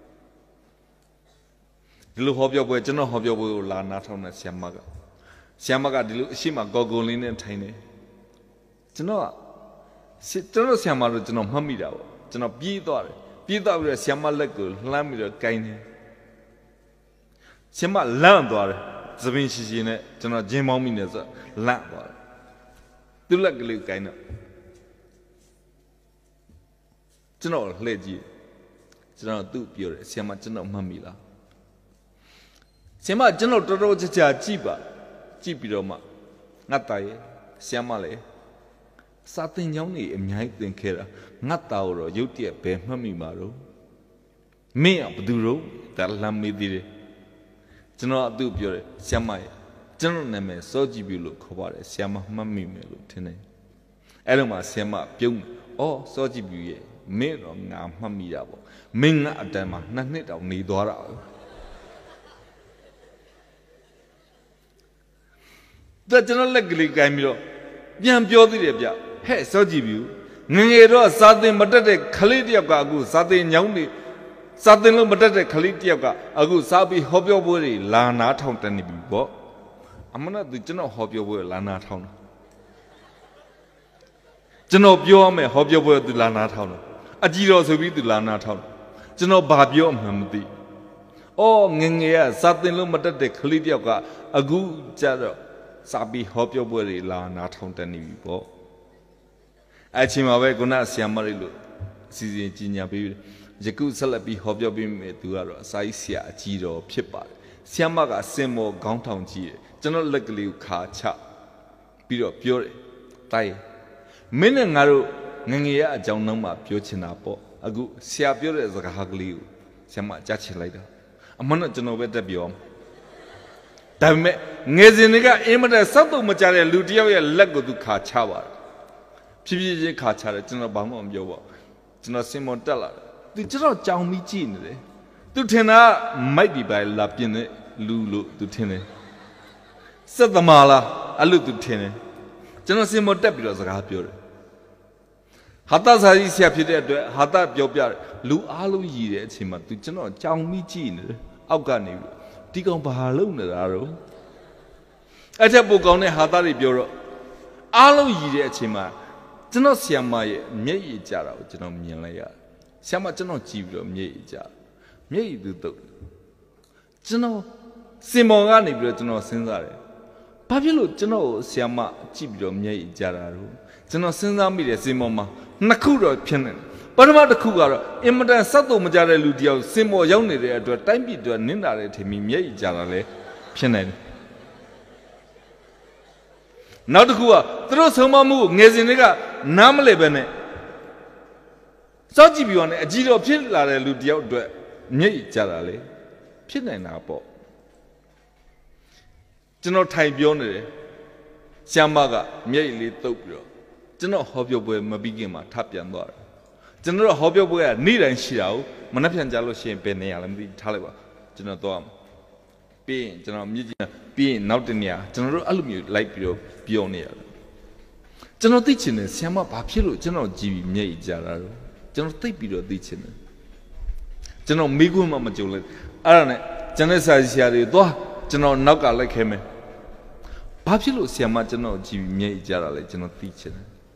S2: ဒီလိုဟောပြောပွဲကျွန်တော်ဟောပြောပွဲကိုလာနားထောင်တဲ့ဆရာမကဆရာမကဒီလိုအရှိမကော်ကုံလေးနဲ့ထိုင်နေကျွန်တော်ကကျွန်တော်ဆရာမတို့ကျွန်တော်မှတ်မိတာပေါ့ကျွန်တော်ပြေးသွားတယ်ပြေးသွားပြီးတော့ဆရာမလက်ကိုလှမ်းပြီးတော့ကိုင်းတယ်ဆရာမလန့်သွားတယ်သပင်ရှိရှိနဲ့ကျွန်တော်ဂျင်းမောင်းမိနေဆိုလန့်သွားတယ်သူ့လက်ကလေးကိုင်းတော့ကျွန်တော်လှည့်ကြည့်ကျွန်တော်သူ့ပြောတယ်ဆရာမကျွန်တော်မှတ်မိလားဆရာမကျွန်တော်တော်တော်ကြာကြာကြည့်ပါကြည့်ပြီးတော့မှငါတာရဲ့ဆရာမလည်းစာသင်ကျောင်းနေအများကြီးသင်ခဲ့တာငါတာကိုတော့ရုတ်တရက်ဘယ်မှတ်မိမှာတော့မင်းကဘယ်သူတော့ဒါလမ်းမေးသေးတယ်ကျွန်တော်အတူပြောတယ်ဆရာမရဲ့ကျွန်တော်နာမည်စောကြည့်ပြီလို့ခေါ်ပါတယ်ဆရာမမှတ်မိမယ်လို့ထင်တယ်အဲ့လိုမှဆရာမပြုံးအော်စောကြည့်ပြီရဲ့မင်းတော့ငါမှတ်မိတာပေါ့မင်းကအတန်းမှာနှစ်နှစ်တောင်နေသွားတာဒါကျွန်တော်လက်ကလေးကိုင်းပြီးတော့ပြန်ပြောသေးတယ်ဗျဟဲ့စောကြည့်ပြီငငယ်တော့စာသင်မတက်တဲ့ခလေးတယောက်ကအခုစာသင်ညောင်းနေစာသင်လို့မတက်တဲ့ခလေးတယောက်ကအခုစာပြီးဟောပြောပွဲတွေလာနာထောင်တက်နေပြီပေါ့အမနာသူကျွန်တော်ဟောပြောပွဲလာနာထောင်တာကျွန်တော်ပြောရမယ်ဟောပြောပွဲသူလာနာထောင်တာအကြည့်တော်ဆိုပြီးသူလာနာထောင်တာကျွန်တော်ဘာပြောမှမသိအော်ငငယ်ကစာသင်လို့မတက်တဲ့ခလေးတယောက်ကအခုကြတော့စာပြီးဟောပြောပွဲတွေလာနာထောင်တက်နေပြီပေါ့အဲ့ချိန်မှာပဲခုနဆရာမလေးလို့အစီအစဉ်ကြီးညာပေးယခုဆက်လက်ပြီးဟောပြောပေးမယ်သူကတော့အစာကြီးဆရာအကြီးတော်ဖြစ်ပါတယ် Siamaga Semo Gangtown G, General Legally Kacha, Piro Pure, Tai. Menengaru, Nangia, Jaunama, Piochinapo, Agu, Sia Pure as a Hagliu, Siama Jachi later. A month to know better beyond. Dame, Neziniga, Emma, Sato Macharia, Ludio, Lego to Kachawa. P P Kacha, General Bamon Yoba, General Simon Della. The General Chow Mi Chin. To Tena might be by Lapine, Lulu to Tene. Said the Mala, a little Tene. General Simon Deputies are happy. Hatas has happy there, Hata Biopia, Lu Alu Yi, Chima, to General Chow Mi Chin, Afghani, Ticon Pahaluna Arrow. At a book on a Hatari Bureau. Alu Yi, Chima, General Siamai, Mei Jara, General Milaya. Siama General Chivo, Mei Jara. Mei do. General Simongani, General Senzare. Pablo, General Siama, Chibio, Mei Jara. General Senzami, Simoma, Nakura, Pianin. But about the Cougar, Immodan Sato Majara Ludio, Simo Yoni, to a time be to a Nina to me, Mei Jara, Pianin. Now the Kua, throw some moo, Neziniga, Namale Bene. Sajibion, a Giro Pilla Ludio, Mei Jarale, Pianin Apo. General Taibione, Siamaga, Mei Li Tokyo. General Hobby Boy Mabigima, Tapian Bar. General Hobby Boy, Need and Shirao, Manapian Jalo Shane Penny, Taliba, General Dom. Being General Mujina, being Nautinia, General Alumni, like Pioneer. General teaching is Siama Papilo, General G. Mei Jararo, General Tapiro teaching. General Migu Mamajul, Arane, General Saziari, General Naga like him. Papilo Siama General G. Mei Jarale, General teaching.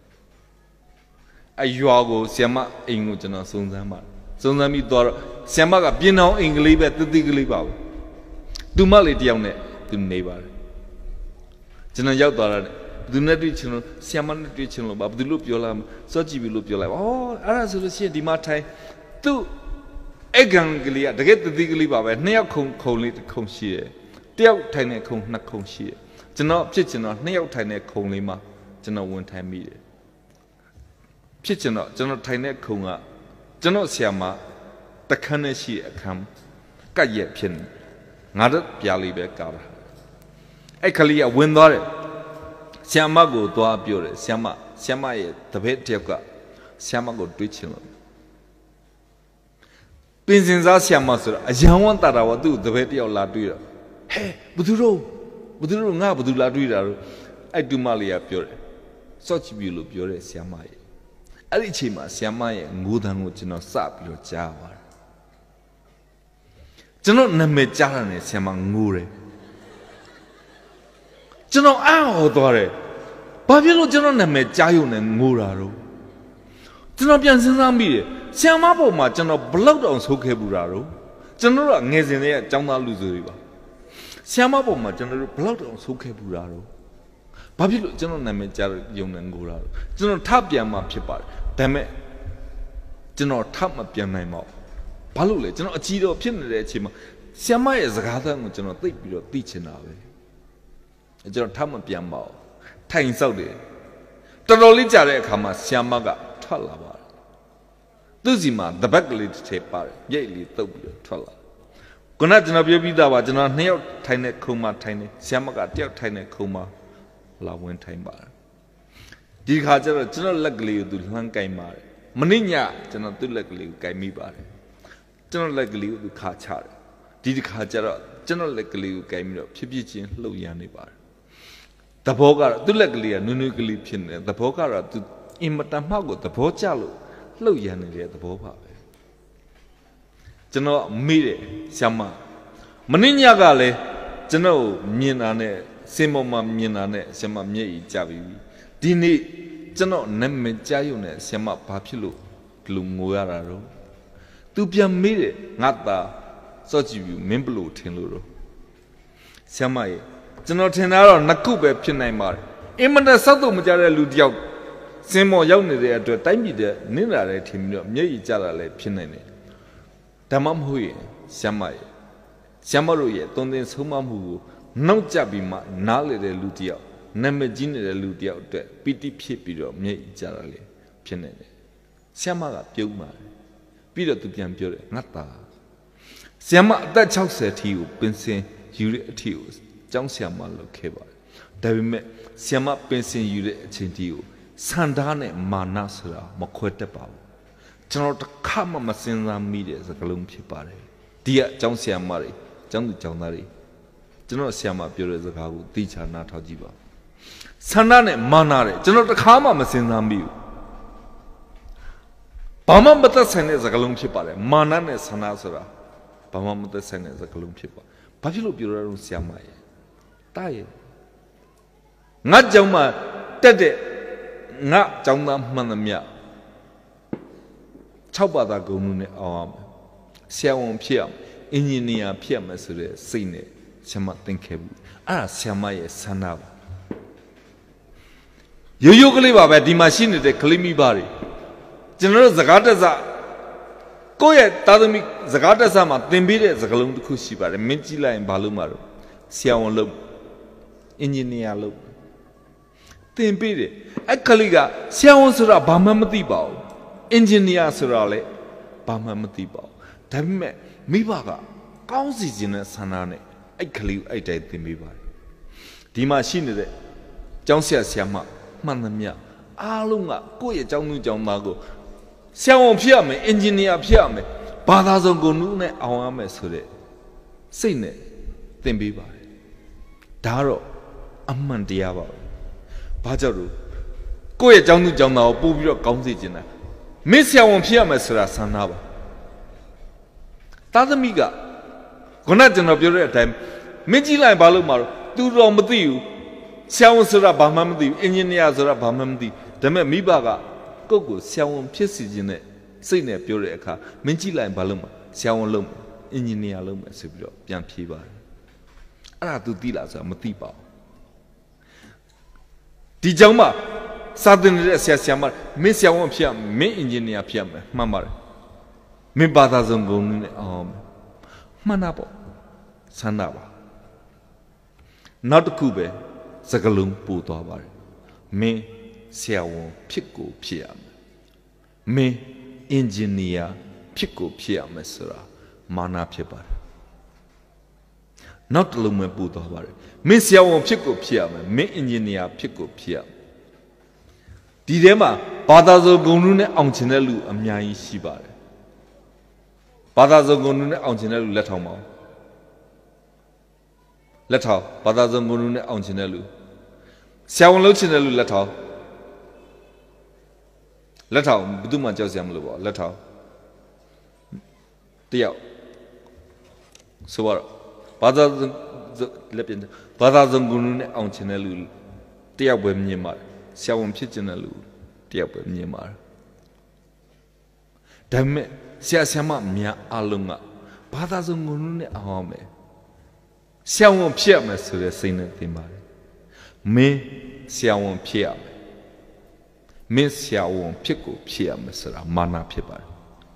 S2: Ayuago Siama Ingu General Sunzama. Sunzami Dora, Siamaga, Pino, English at the Diglibao. Do Mali Dione, to neighbor. General Yaudara, do not reach you, Siaman reach you, but the loop your lamb, so you will loop your life. Oh, Arazusia di Martai, two Eganglia, to get the Diglibao, Nea Kong Koli to Conshire, Deo Tine Kong Nakonshire, General Pitchino, Neo Tine Konglima, General one time media. Pitchino, General Tine Konga, General Siama, the Kanashi come, Kaya Pin. Not Piali Becaba. Ekalia Windore Siamago Dua Bure, Siama, Siama, the Vetiaka, Siamago Twitching. Pinzinza Siamasur, as you want that I will do the Vetia La Dura. Hey, Buduro, Buduro Nabudula Dura, I do Malia Pure. Such Bulu Pure Siamai. Alichima, Siamai, Mudan which no sap your Java. General Name Jarane Siamangure. General Ao Dore. Babilo General Name Jayun and Muraro. General Bianzambi, Siamapo, my General Blood on Sokeburaro. General Nezine, Jama Luzuriba. Siamapo, my General Blood on Sokeburaro. Babilo General Name Jayun and Guraro. General Tabiama Pipar. Dame General Tama Pianamo. Palule, General Chido Pin, Siama is a gather, General Tipiro teaching away. General Tama Piambo, Tain Saudi. Tolija Kama, Siamaga, Twalaba. Duzima, the backlit taper, Yali Tobio, Twala. Gonajana Bibida, General Neo, Tiny Kuma, Tiny, Siamaga, dear Tiny Kuma, La Went Time Bar. Dikaja, General Legally, do Lankaimar. Maninia, General Dulagli, Gaimi Bar. General Legally with Kachar. Did Kachara, General Legally came up, Pipichin, Loyani bar. The Bogar, do legally a Nunugli pin, the Bogara to Imatamago, the Pochalo, Loyani at the Boba. General Mire, Sama. Maninia Gale, General Mianane, Simoma Mianane, Sama Mie Javi. Dini, General Neme Jayune, Sama Papilu, Glumuararo. To be a mere, not the such you, Mimblu Tinluro. Samai, General Tenaro, Nakube Pinaimar, Imana Sato Majara Ludio, Simo Yoni there to a time there, Nina Tim, Mei Jarale Pinane. Tamam Hui, Samai, ဆရာမတို့ရဲ့တုံးတင်ဆုံးမမှုကိုနောက်ကျပြီးမှနားလေတဲ့လူတစ်ယောက်နာမည်ကြီးနေတဲ့လူတစ်ယောက်အတွက်ပီတိဖြစ်ပြီးတော့မြိတ်ကြတာလေဖြစ်နေတယ်ဆရာမကပြုံးပါတယ်ပြီးတော့သူပြန်ပြောတယ်ငါသားဆရာမအသက်၆၀ထီကိုပင်စင်ယူတဲ့အထီကိုကျောင်းဆရာမလုပ်ခဲ့ပါတယ်ဒါပေမဲ့ဆရာမပင်စင်ယူတဲ့အချိန်တီကိုစန္ဒာနဲ့မာနဆိုတာမခွဲတတ်ပါဘူးကျွန်တော်တစ်ခါမှမစင်စားမိတဲ့စကားလုံးဖြစ်ပါတယ်ဒီကကျောင်းဆရာမတွေကျောင်းသူကျောင်းသားတွေကျွန်တော်ဆရာမပြောတဲ့စကားကိုသိချာနားထောင်ကြည့်ပါစန္ဒာနဲ့မာနတဲ့ကျွန်တော်တစ်ခါမှမစင်စားမိဘူးဘာမှမသက်ဆိုင်တဲ့စကားလုံးဖြစ်ပါတယ်မာနနဲ့ဆန္ဒဆိုတာဘာမှမသက်ဆိုင်တဲ့စကားလုံးဖြစ်ပါဘာဖြစ်လို့ပြောရအောင်ဆရာမရဲ့တားရဲ့ငါကြောင့်မှတက်တဲ့ငါကြောင့်သားမှန်သမျှ၆ပါးသာဂုဏ်နဲ့အောင်အောင်ဆရာဝန်ဖြစ်အောင်အင်ဂျင်နီယာဖြစ်မယ်ဆိုတဲ့စိတ်နဲ့ဆရာမသင်ခဲ့ဘူးအဲ့ဒါဆရာမရဲ့ဆန္ဒပါရိုးရိုးကလေးပါပဲဒီမှာရှိနေတဲ့ကလေးမိဘတွေကျွန်တော်တို့စကားတက်စကိုယ့်ရဲ့သားသမီးစကားတက်စမှာသင်ပေးတဲ့စကားလုံးတစ်ခုရှိပါတယ်မင်းကြည့်လိုက်ရင်ဘာလို့မှာတော့ဆရာဝန်လုပ်အင်ဂျင်နီယာလုပ်သင်ပေးတယ်အဲ့ကလေးကဆရာဝန်ဆိုတာဘာမှမသိပါဘူးအင်ဂျင်နီယာဆိုတာလည်းဘာမှမသိပါဘူးဒါပေမဲ့မိဘကကောင်းစီခြင်းနဲ့ဆန္ဒနဲ့အဲ့ကလေးကိုအဲ့တိုင်းသင်ပေးပါတယ်ဒီမှာရှိနေတဲ့ကျောင်းဆရာဆရာမမှန်သမျှအားလုံးကကိုယ့်ရဲ့ကျောင်းသူကျောင်းသားကိုဆရာဝန်ဖြစ်ရမယ်အင်ဂျင်နီယာဖြစ်ရမယ်ဘာသာစုံကိုနုနဲ့အောင်ရမယ်ဆိုတဲ့စိတ်နဲ့သင်ပေးပါတယ်ဒါတော့အမှန်တရားပါပဲဘာကြောင့်လို့ကိုယ့်ရဲ့ကျောင်းသူကျောင်းသားကိုပို့ပြီးတော့ကောင်းစေချင်တာမင်းဆရာဝန်ဖြစ်ရမယ်ဆိုတာဆန္ဒပါသားသမီးကခုနကျွန်တော်ပြောတဲ့အတိုင်းမင်းကြည့်လိုက်ဘာလို့မှာတော့သူတော်မသိဘူးဆရာဝန်ဆိုတာဘာမှမသိဘူးအင်ဂျင်နီယာဆိုတာဘာမှမသိဒါပေမဲ့မိဘကကိုယ့်ကိုဆရာဝန်ဖြစ်စီခြင်းနဲ့စိတ်နဲ့ပြောတဲ့အခါမင်းကြည့်လိုက်ဘာလို့မှာဆရာဝန်လုပ်အင်ဂျင်နီယာလုပ်မယ်ဆိုပြီးတော့ပြန်ဖြေပါတယ်အဲ့ဒါ तू သိလားဆိုတာမသိပါဘူးဒီကြောင့်မှစာသင်နေတဲ့ဆရာဆရာမမင်းဆရာဝန်ဖြစ်ရမင်းအင်ဂျင်နီယာဖြစ်ရမယ်မှန်ပါတယ်မင်းဘာသာစုံကုန်နဲ့အောင်မှန်တာပေါ့ဆန္ဒပါနောက်တစ်ခုပဲစကလုံးပို့သွားပါတယ်မင်းဆရာဝန်ဖြစ်ကိုဖြစ်ရမယ်မင်းအင်ဂျင်နီယာဖြစ်ကိုဖြစ်ရမယ်ဆိုတာမာနဖြစ်ပါတယ်နောက်တစ်လုံးပဲပို့သွားပါတယ်မင်းဆရာဝန်ဖြစ်ကိုဖြစ်ရမယ်မင်းအင်ဂျင်နီယာဖြစ်ကိုဖြစ်ရမယ်ဒီထဲမှာဘာသာစုံဂုဏ်လူနဲ့အောင်ချင်တဲ့လူအများကြီးရှိပါတယ်ဘာသာစုံဂုဏ်လူနဲ့အောင်ချင်တဲ့လူလက်ထောင်ပါလက်ထောင်ဘာသာစုံဂုဏ်လူနဲ့အောင်ချင်တဲ့လူဆရာဝန်လုပ်ချင်တဲ့လူလက်ထောင်လက်ထောင်ဘယ်သူမှကြောက်စရာမလိုပါလက်ထောင်တယောက်ဆိုတော့ဘာသာလက်ပြင်ဘာသာစုံဂုဏ်လူနဲ့အောင်ချင်တဲ့လူတယောက်ပဲမြင်ပါတယ်ဆရာဝန်ဖြစ်ချင်တဲ့လူတယောက်ပဲမြင်ပါတယ်ဒါပေမဲ့ဆရာဆရာမများအလုံးကဘာသာစုံဂုဏ်လူနဲ့အောင်မယ်ဆရာဝန်ဖြစ်ရမယ်ဆိုတဲ့စိတ်နဲ့သင်ပါတယ်မင်းဆရာဝန်ဖြစ်ရမယ်မင်းဆရာဝန်ဖြစ်ကိုဖြစ်ရမယ်ဆိုတာမာနဖြစ်ပါတယ်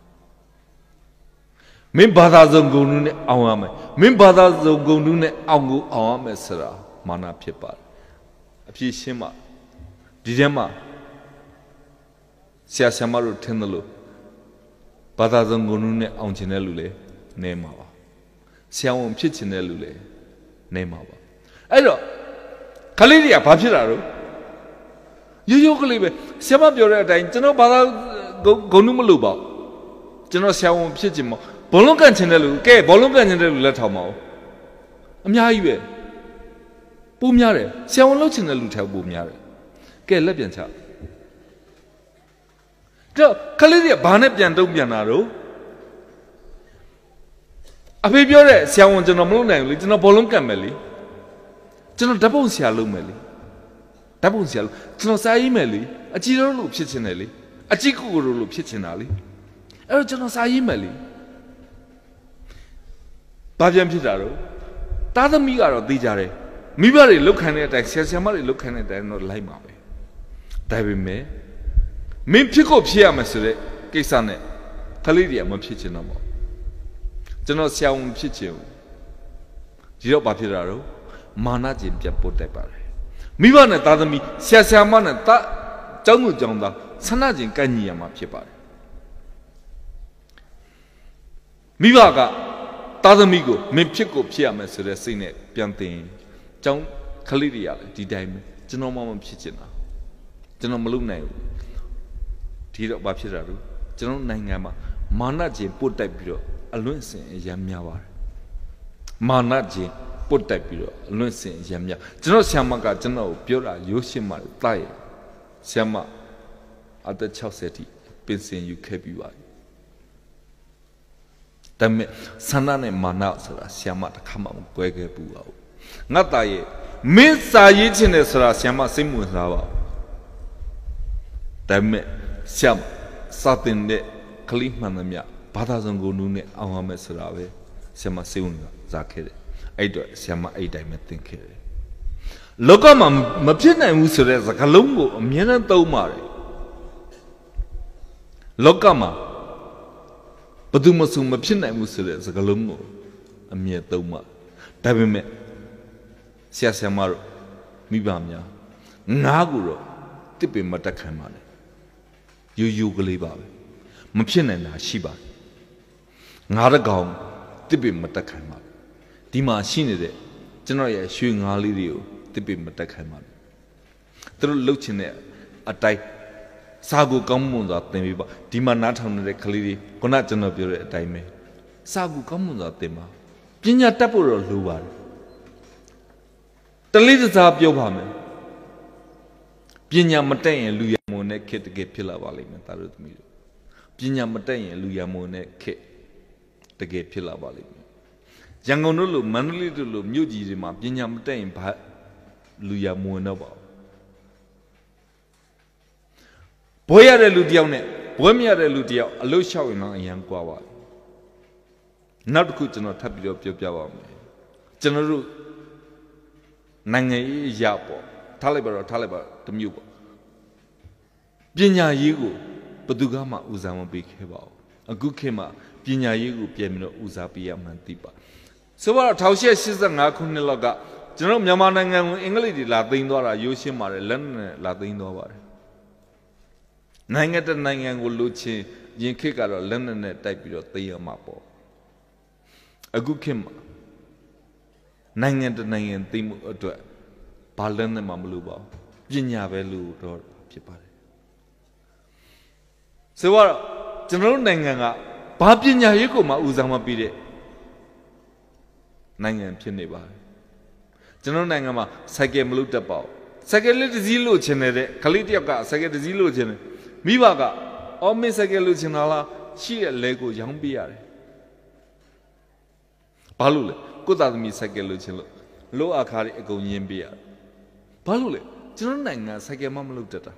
S2: မင်းဘာသာစုံဂုဏ်လူနဲ့အောင်ရမယ်မင်းဘာသာစုံဂုဏ်လူနဲ့အောင်ကိုအောင်ရမယ်ဆိုတာမာနဖြစ်ပါတယ်အဖြစ်ရှင်းမှဒီထဲမှာဆရာဆရာမတို့ထင်တယ်လို့ဘာသာစုံဂုဏ်လူနဲ့အောင်ချင်တဲ့လူလည်းနေမှာပါဆရာဝန်ဖြစ်ချင်တဲ့လူလည်းနေမှာပါအဲ့တော့ခလေးတွေကဘာဖြစ်တာတော့ရိုးရိုးကလေးပဲဆရာမပြောတဲ့အတိုင်းကျွန်တော်ဘာသာဂုဏ်လူမလို့ပါကျွန်တော်ဆရာဝန်ဖြစ်ချင်မှာဘောလုံးကန်ချင်တဲ့လူကဲဘောလုံးကန်ချင်တဲ့လူလက်ထောင်ပါဦးအများကြီးပဲပိုများတယ်ဆရာဝန်လုပ်ချင်တဲ့လူထောက်ပိုများတယ်ကဲလက်ပြန်ချတော့ခလေးတွေကဘာနဲ့ပြန်တုံးပြန်တာတော့အဖေပြောတဲ့ဆရာဝန်ကျွန်တော်မလုပ်နိုင်ဘူးလေကျွန်တော်ဘောလုံးကန်မယ်လေကျွန်တော်ဓာတ်ပုံဆရာလုပ်မယ်လေဓာတ်ပုံဆရာလုပ်ကျွန်တော်စာရေးမယ်လေအကြည့်တော်လို့ဖြစ်ချင်တယ်လေအကြည့်ကိုကိုလို့ဖြစ်ချင်တာလေအဲ့တော့ကျွန်တော်စာရေးမယ်လေဘာပြန်ဖြစ်တာတော့သားသမီးကတော့သိကြတယ်မိဘတွေလုတ်ခံတဲ့အတိုင်းဆရာဆရာမတွေလုတ်ခံတဲ့အတိုင်းတော့လိုက်မှာပဲဒါပေမဲ့မင်းဖြစ်ကိုဖြစ်ရမယ်ဆိုတဲ့ကိစ္စနဲ့ခလေးတွေကမဖြစ်ချင်တော့ပါကျွန်တော်ဆရာဝန်ဖြစ်ချင်ဘူးဒီတော့ဘာဖြစ်တာတော့မာနခြင်းပြတ်ပို့တတ်ပါတယ်မိဘနဲ့သားသမီးဆရာဆရာမနဲ့တာကျောင်းသူကျောင်းသားဆန္ဒခြင်းကန့်ညီရမှာဖြစ်ပါတယ်မိဘကသားသမီးကိုမင်းဖြစ်ကိုဖြစ်ရမယ်ဆိုတဲ့စိတ်နဲ့ပြန်သိရင်ကျောင်းခလေးတွေရလေဒီတိုင်းပဲကျွန်တော်မှမဖြစ်ချင်တာကျွန်တော်မလုပ်နိုင်ဘူးဒီတော့ဘာဖြစ်တာလဲကျွန်တော်နိုင်ငံမှာမာနခြင်းပို့တိုက်ပြီးတော့အလွင့်စင်ရမ်းများပါတယ်မာနခြင်းပို့တိုက်ပြီးတော့အလွင့်စင်ရမ်းများကျွန်တော်ဆရာမကကျွန်တော်ကိုပြောတာရိုးရှင်းမှတာရဲ့ဆရာမအသက်၆၀တိပင်စင်ယူခဲ့ပြီးပါပြီဒါပေမဲ့ဆန္ဒနဲ့မာနဆိုတာဆရာမတစ်ခါမှမကွဲခဲ့ဘူးပါဘူးငါသားရဲ့မင်းစာရေးခြင်းနဲ့ဆိုတာဆရာမစိတ်ဝင်စားပါဒါပေမဲ့ဆရာစာတင်တဲ့ကလေးမှန်သမျှဘာသာစုံကိုနူးနဲ့အောင်ရမယ်ဆိုတာပဲဆရာမစိတ်ဝင်စားခဲ့တယ်အဲ့တော့ဆရာမအဲ့တိုင်းပဲသင်ခဲ့တယ်လောကမှာမဖြစ်နိုင်ဘူးဆိုတဲ့စကားလုံးကိုအမြဲတမ်းသုံးပါတယ်လောကမှာဘယ်သူမှမဖြစ်နိုင်ဘူးဆိုတဲ့စကားလုံးကိုအမြဲသုံးပါဒါပေမဲ့ဆရာဆရာမတို့မိဘများငါးကိုတော့တစ်ပင်မတက်ခံပါနဲ့ယူယူကလေးပါပဲမဖြစ်နိုင်တာရှိပါတယ်ငါးတကောင်တစ်ပင်မတက်ခံပါဒီမှာရှိနေတဲ့ကျွန်တော်ရဲ့ရွှေငါးလေးတွေကိုတစ်ပင်မတက်ခံပါသူတို့လှုပ်ချင်တဲ့အတိုင်းစာကိုကောင်းမွန်စွာသင်ပေးပါဒီမှာနားထောင်နေတဲ့ကလေးတွေခုနကျွန်တော်ပြောတဲ့အတိုင်းပဲစာကိုကောင်းမွန်စွာသင်ပါပညာတတ်ဖို့တော့လိုပါတယ်တလေးတစားပြောပါမယ်ပညာမတတ်ရင်လူရမုံနဲ့ခက်တကယ်ဖြစ်လာပါလိမ့်မယ်သားတို့သမီးတို့ပညာမတတ်ရင်လူရမုံနဲ့ခက်တကယ်ဖြစ်လာပါလိမ့်မယ်ရန်ကုန်တို့လိုမန္တလေးတို့လိုမြို့ကြီးတွေမှာပညာမတတ်ရင်ဘာလူရမုံတော့ပါဘွဲရတဲ့လူတယောက်နဲ့ဘွဲမရတဲ့လူတယောက်အလို့လျှောက်ရင်တော့အရန်ကွာပါနောက်တစ်ခုကျွန်တော်ထပ်ပြီးတော့ပြောပြပါမယ်ကျွန်တော်တို့နိုင်ငံရေးရပေါ့ထားလိုက်ပါတော့ထားလိုက်ပါတမျိုးပေါ့ပညာရေးကိုဘယ်သူကမှဦးစားမပေးခဲ့ပါဘူးအခုခေတ်မှာပညာရေးကိုပြန်ပြီးတော့ဦးစားပေးရမှန်းသိပါဆိုတော့၁၉၈၅ခုနှစ်လောက်ကကျွန်တော်မြန်မာနိုင်ငံကိုအင်္ဂလိပ်တွေလာသိမ်းသွားတာရိုးရှင်းပါတယ်လက်နဲ့လာသိမ်းသွားပါတယ်နိုင်ငံတနိုင်ငံကိုလူချင်းရင်ခေတ်ကတော့လက်နဲ့နဲ့တိုက်ပြီးတော့သိမ်းရမှာပေါ့အခုခေတ်မှာနိုင်ငံတနိုင်ငံသိမ်းမှုအတွက်ဘာလက်နဲ့မှမလိုပါဘူးပညာပဲလို့တော့ဖြစ်ပါတယ်ဆိုတော့ကျွန်တော်တို့နိုင်ငံကဘာပညာရေးကိုမှဦးစားမပေးတဲ့နိုင်ငံဖြစ်နေပါတယ်ကျွန်တော်နိုင်ငံမှာစိုက်ကယ်မလို့တတ်ပါဘူးစိုက်ကယ်လေးတစ်စီးလို့ချင်တဲ့ခလေးတယောက်ကစိုက်ကယ်တစ်စီးလို့ချင်တယ်မိဘကအော်မင်းစိုက်ကယ်လို့ချင်တာလားရှိတဲ့လဲကိုရောင်းပေးရတယ်ဘာလို့လဲကိုသားသမီးစိုက်ကယ်လို့ချင်လို့လိုအခါတွေအကုန်ရင်းပေးရတယ်ဘာလို့လဲကျွန်တော်နိုင်ငံစိုက်ကယ်မှမလုပ်တတ်တာ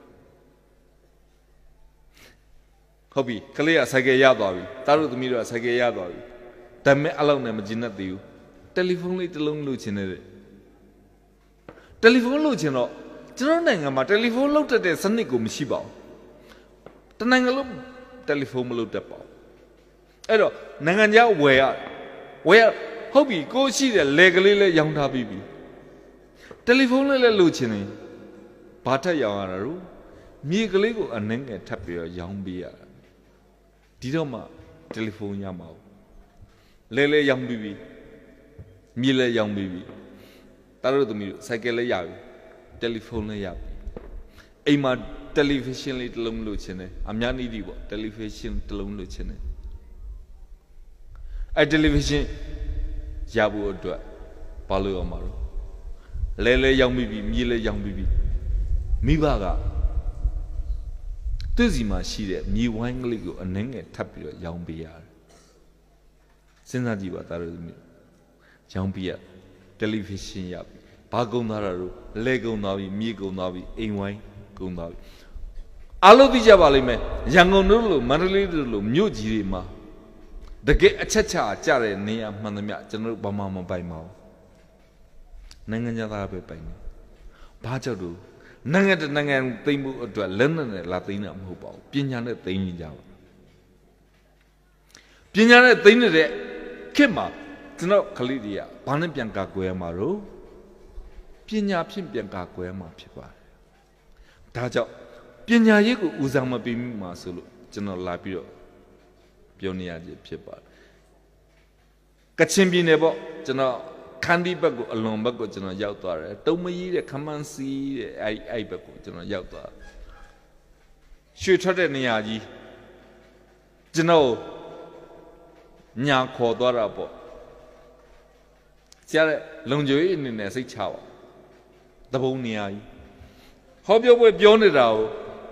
S2: ဟုတ်ပြီကလေးကစိုက်ကယ်ရသွားပြီတားတို့သမီးတို့ကစိုက်ကယ်ရသွားပြီဒါပေမဲ့အလောက်နဲ့မကျင်တတ်သေးဘူးတယ်လီဖုန်းလေးတစ်လုံးလို့ချင်နေတဲ့တယ်လီဖုန်းလို့ချင်တော့ကျွန်တော်နိုင်ငံမှာတယ်လီဖုန်းလုပ်တတ်တဲ့စနစ်ကိုမရှိပါဘူးတနိုင်ငံလုံးတယ်လီဖုန်းမလုပ်တတ်ပါဘူးအဲ့တော့နိုင်ငံခြားဝယ်ရဝယ်ရဟုတ်ပြီကိုရှိတဲ့လေကလေးလည်းရောင်းထားပြီးပြီတယ်လီဖုန်းလေးလည်းလို့ချင်တယ်ဘာထက်ရောင်းရတာလို့မြေကလေးကိုအနှင်းငယ်ထပ်ပြီးတော့ရောင်းပေးရတာဒီတော့မှတယ်လီဖုန်းရမှာလဲလဲရောင်းပြီးပြီမြေလည်းရောင်းပြီးပြီတားတို့သမီးတို့စိုက်ကယ်လည်းရပြီတယ်လီဖုန်းလည်းရပြီအိမ်မှာတယ်လီဗီရှင်းလေးတစ်လုံးလို့ချင်တယ်အများနည်းဒီပေါ့တယ်လီဗီရှင်းတစ်လုံးလို့ချင်တယ်အဲတယ်လီဗီရှင်းရဖို့အတွက်ဘာလို့ရမှာတော့လဲလဲရောင်းပြီးပြီမြေလည်းရောင်းပြီးပြီမိဘကသူ့စီမှာရှိတဲ့မြေဝိုင်းကလေးကိုအနှင်းငယ်ထပ်ပြီးတော့ရောင်းပေးရတယ်စဉ်းစားကြည့်ပါတားတို့သမီးရောင်းပေးရတယ်လီဗီရှင်းရပြီဘာကုန်သားတာတို့လဲကုန်သွားပြီမြေကုန်သွားပြီအိမ်ဝိုင်းကုန်သွားပြီအားလုံးသိကြပါလိမ့်မယ်ရန်ကုန်တို့လိုမန္တလေးတို့လိုမြို့ကြီးတွေမှာတကယ်အချက်ချာကြတဲ့နေရာမှန်သမျှကျွန်တော်တို့ဘာမှမပိုင်ပါဘူးနိုင်ငံသားပဲပိုင်တယ်ဘာကြောင့်တို့နိုင်ငံတနိုင်ငံသိမ်းမှုအတွက်လက်နက်နဲ့လာသိမ်းတာမဟုတ်ပါဘူးပညာနဲ့သိမ်းကြပါပညာနဲ့သိမ်းနေတဲ့ခေတ်မှာကျွန်တော်ခလေးတွေကဘာနဲ့ပြန်ကာကွယ်ရမှာတော့ပညာဖြင့်ပြန်ကာကွယ်ရမှာဖြစ်ပါတယ်ဒါကြောင့်ပညာရေးကိုဦးစားမပေးမိမှာဆိုလို့ကျွန်တော်လာပြီးတော့ပြောနေရခြင်းဖြစ်ပါတယ်ကချင်ပြည်နယ်ပေါ့ကျွန်တော်ခန်းဒီဘက်ကိုအလွန်ဘက်ကိုကျွန်တော်ရောက်သွားတယ်တုံမကြီးတဲ့ခမန်းစီတဲ့အဲ့အဲ့ဘက်ကိုကျွန်တော်ရောက်သွားရွှေထွက်တဲ့နေရာကြီးကျွန်တော်ညာခေါ်သွားတာပေါ့ဆရာတဲ့လုံခြုံရေးအနေနဲ့စိတ်ချပါတပုံနေရာကြီးဟောပြောပွဲပြောနေတာကို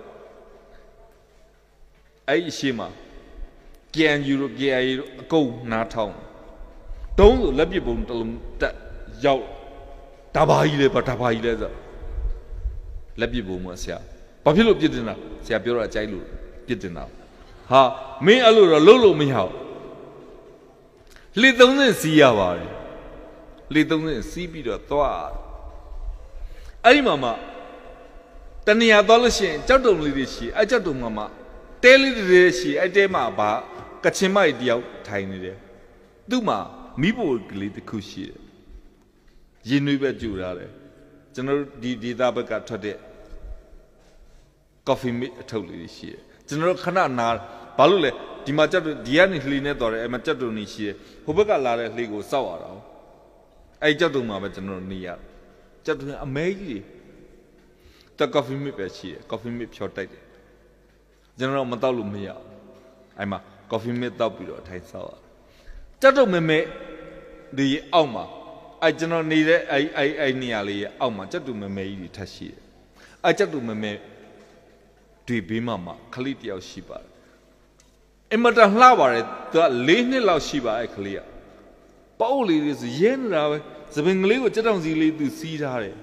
S2: အဲ့အရှိမကဲန်ယူလို့ကဲရီလို့အကုန်နားထောင်တုံးဆိုလက်ပစ်ပုံတစ်လုံးတက်ရောက်ဒါဘာကြီးလဲဗဒါဘာကြီးလဲဆိုလက်ပစ်ပုံမှာဆရာဘာဖြစ်လို့ပြစ်တင်တာဆရာပြောတာကြိုက်လို့ပြစ်တင်တာဟာမင်းအဲ့လိုတော့လုံးလို့မရဘူးလေသုံးစင်းစီးရပါတယ်လေသုံးစင်းစီးပြီးတော့သွားအဲ့ဒီမှာမှတဏှာသွားလို့ရှိရင်ကြောက်တုံလေးတွေရှိအဲ့ကြောက်တုံမှာမှတဲလေးတွေရှိအဲ့တဲမှာဘာကချင်မကြီးတယောက်ထိုင်နေတယ်သူ့မှာမိဖို့ကလေးတစ်ခုရှိတယ်ရင်နွေးပဲကြူထားတယ်ကျွန်တော်ဒီဒေသဘက်ကထွက်တဲ့ coffee mate အထုပ်လေးရှိတယ်ကျွန်တော်ခဏနာဘာလို့လဲဒီမှာကြက်ဒီကနေလှီနေတော့တယ်အဲ့မှာကြက်တုံနေရှိတယ်ဟိုဘက်ကလာတဲ့လှီကိုစောက်ရတာအဲ့ကြက်တုံမှာပဲကျွန်တော်နေရကြက်တုံအမဲကြီးတ coffee mate ပဲရှိတယ် coffee mate ဖြောတိုက်တယ်ကျွန်တော်မတော့လို့မရအဲ့မှာ coffee mate တောက်ပြီးတော့ထိုင်စောက်ရကြက်တုံမဲမဲဒီအောက်မှာအဲ့ကျွန်တော်နေတဲ့အဲ့အဲ့အဲ့နေရာလေးရဲ့အောက်မှာကြက်တုံမဲမဲကြီးတွေထပ်ရှိတယ်အဲ့ကြက်တုံမဲမဲတွေဘေးမှာမှခလေးတယောက်ရှိပါတယ်အမတန်လှပါတယ်သူကလေးနှစ်လောက်ရှိပါအဲ့ခလေးကပေါ့လေးလေးဆိုရဲနေတာပဲသပင်ကလေးကိုကြက်တောင်စီလေးသူစီးထားတယ်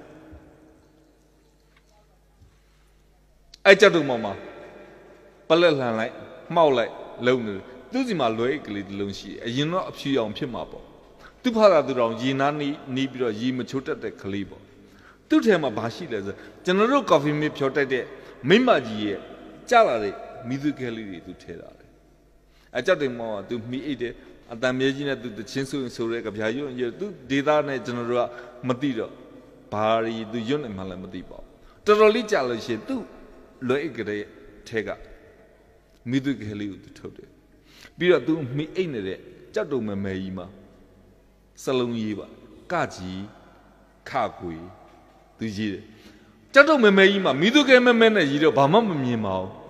S2: အဲ့ကြက်တုံမှာပလက်လှန်လိုက်မှောက်လိုက်လုံနေသူစီမှာလွယ်အိတ်ကလေးတစ်လုံးရှိတယ်အရင်တော့အဖြူအောင်ဖြစ်မှာပေါ့သူဖာသာသူတော်ရေနားနီးနီးပြီးတော့ရေမချိုးတတ်တဲ့ကလေးပေါ့သူ့ထဲမှာဘာရှိလဲဆိုကျွန်တော်တို့ coffee mate ဖြောတိုက်တဲ့မိမကြီးရဲ့ကြာလာတဲ့မိသူကလေးတွေသူထဲတာတယ်အကြောက်တယ်မောသူမိအိတ်တယ်အတန်မြဲကြီးနဲ့သူတချင်းဆိုရင်ဆိုရဲကြပြာရွံ့ရသူဒေတာနဲ့ကျွန်တော်တို့ကမသိတော့ဘာရီသူရွံ့နေမှလည်းမသိပါဘူးတော်တော်လေးကြာလို့ရှိရင်သူလွယ်အိတ်ကလေးထဲကမိသူကလေးကိုသူထုတ်တယ်ပြီးတော့သူမိအိတ်နေတဲ့ကြောက်တုံမဲမဲကြီးမှာစလုံးရေးပါကကြီးခကွေသူရေးတယ်ကြောက်တုံမဲမဲကြီးမှာမိသူကဲမဲမဲနဲ့ရေးတော့ဘာမှမမြင်ပါဘူး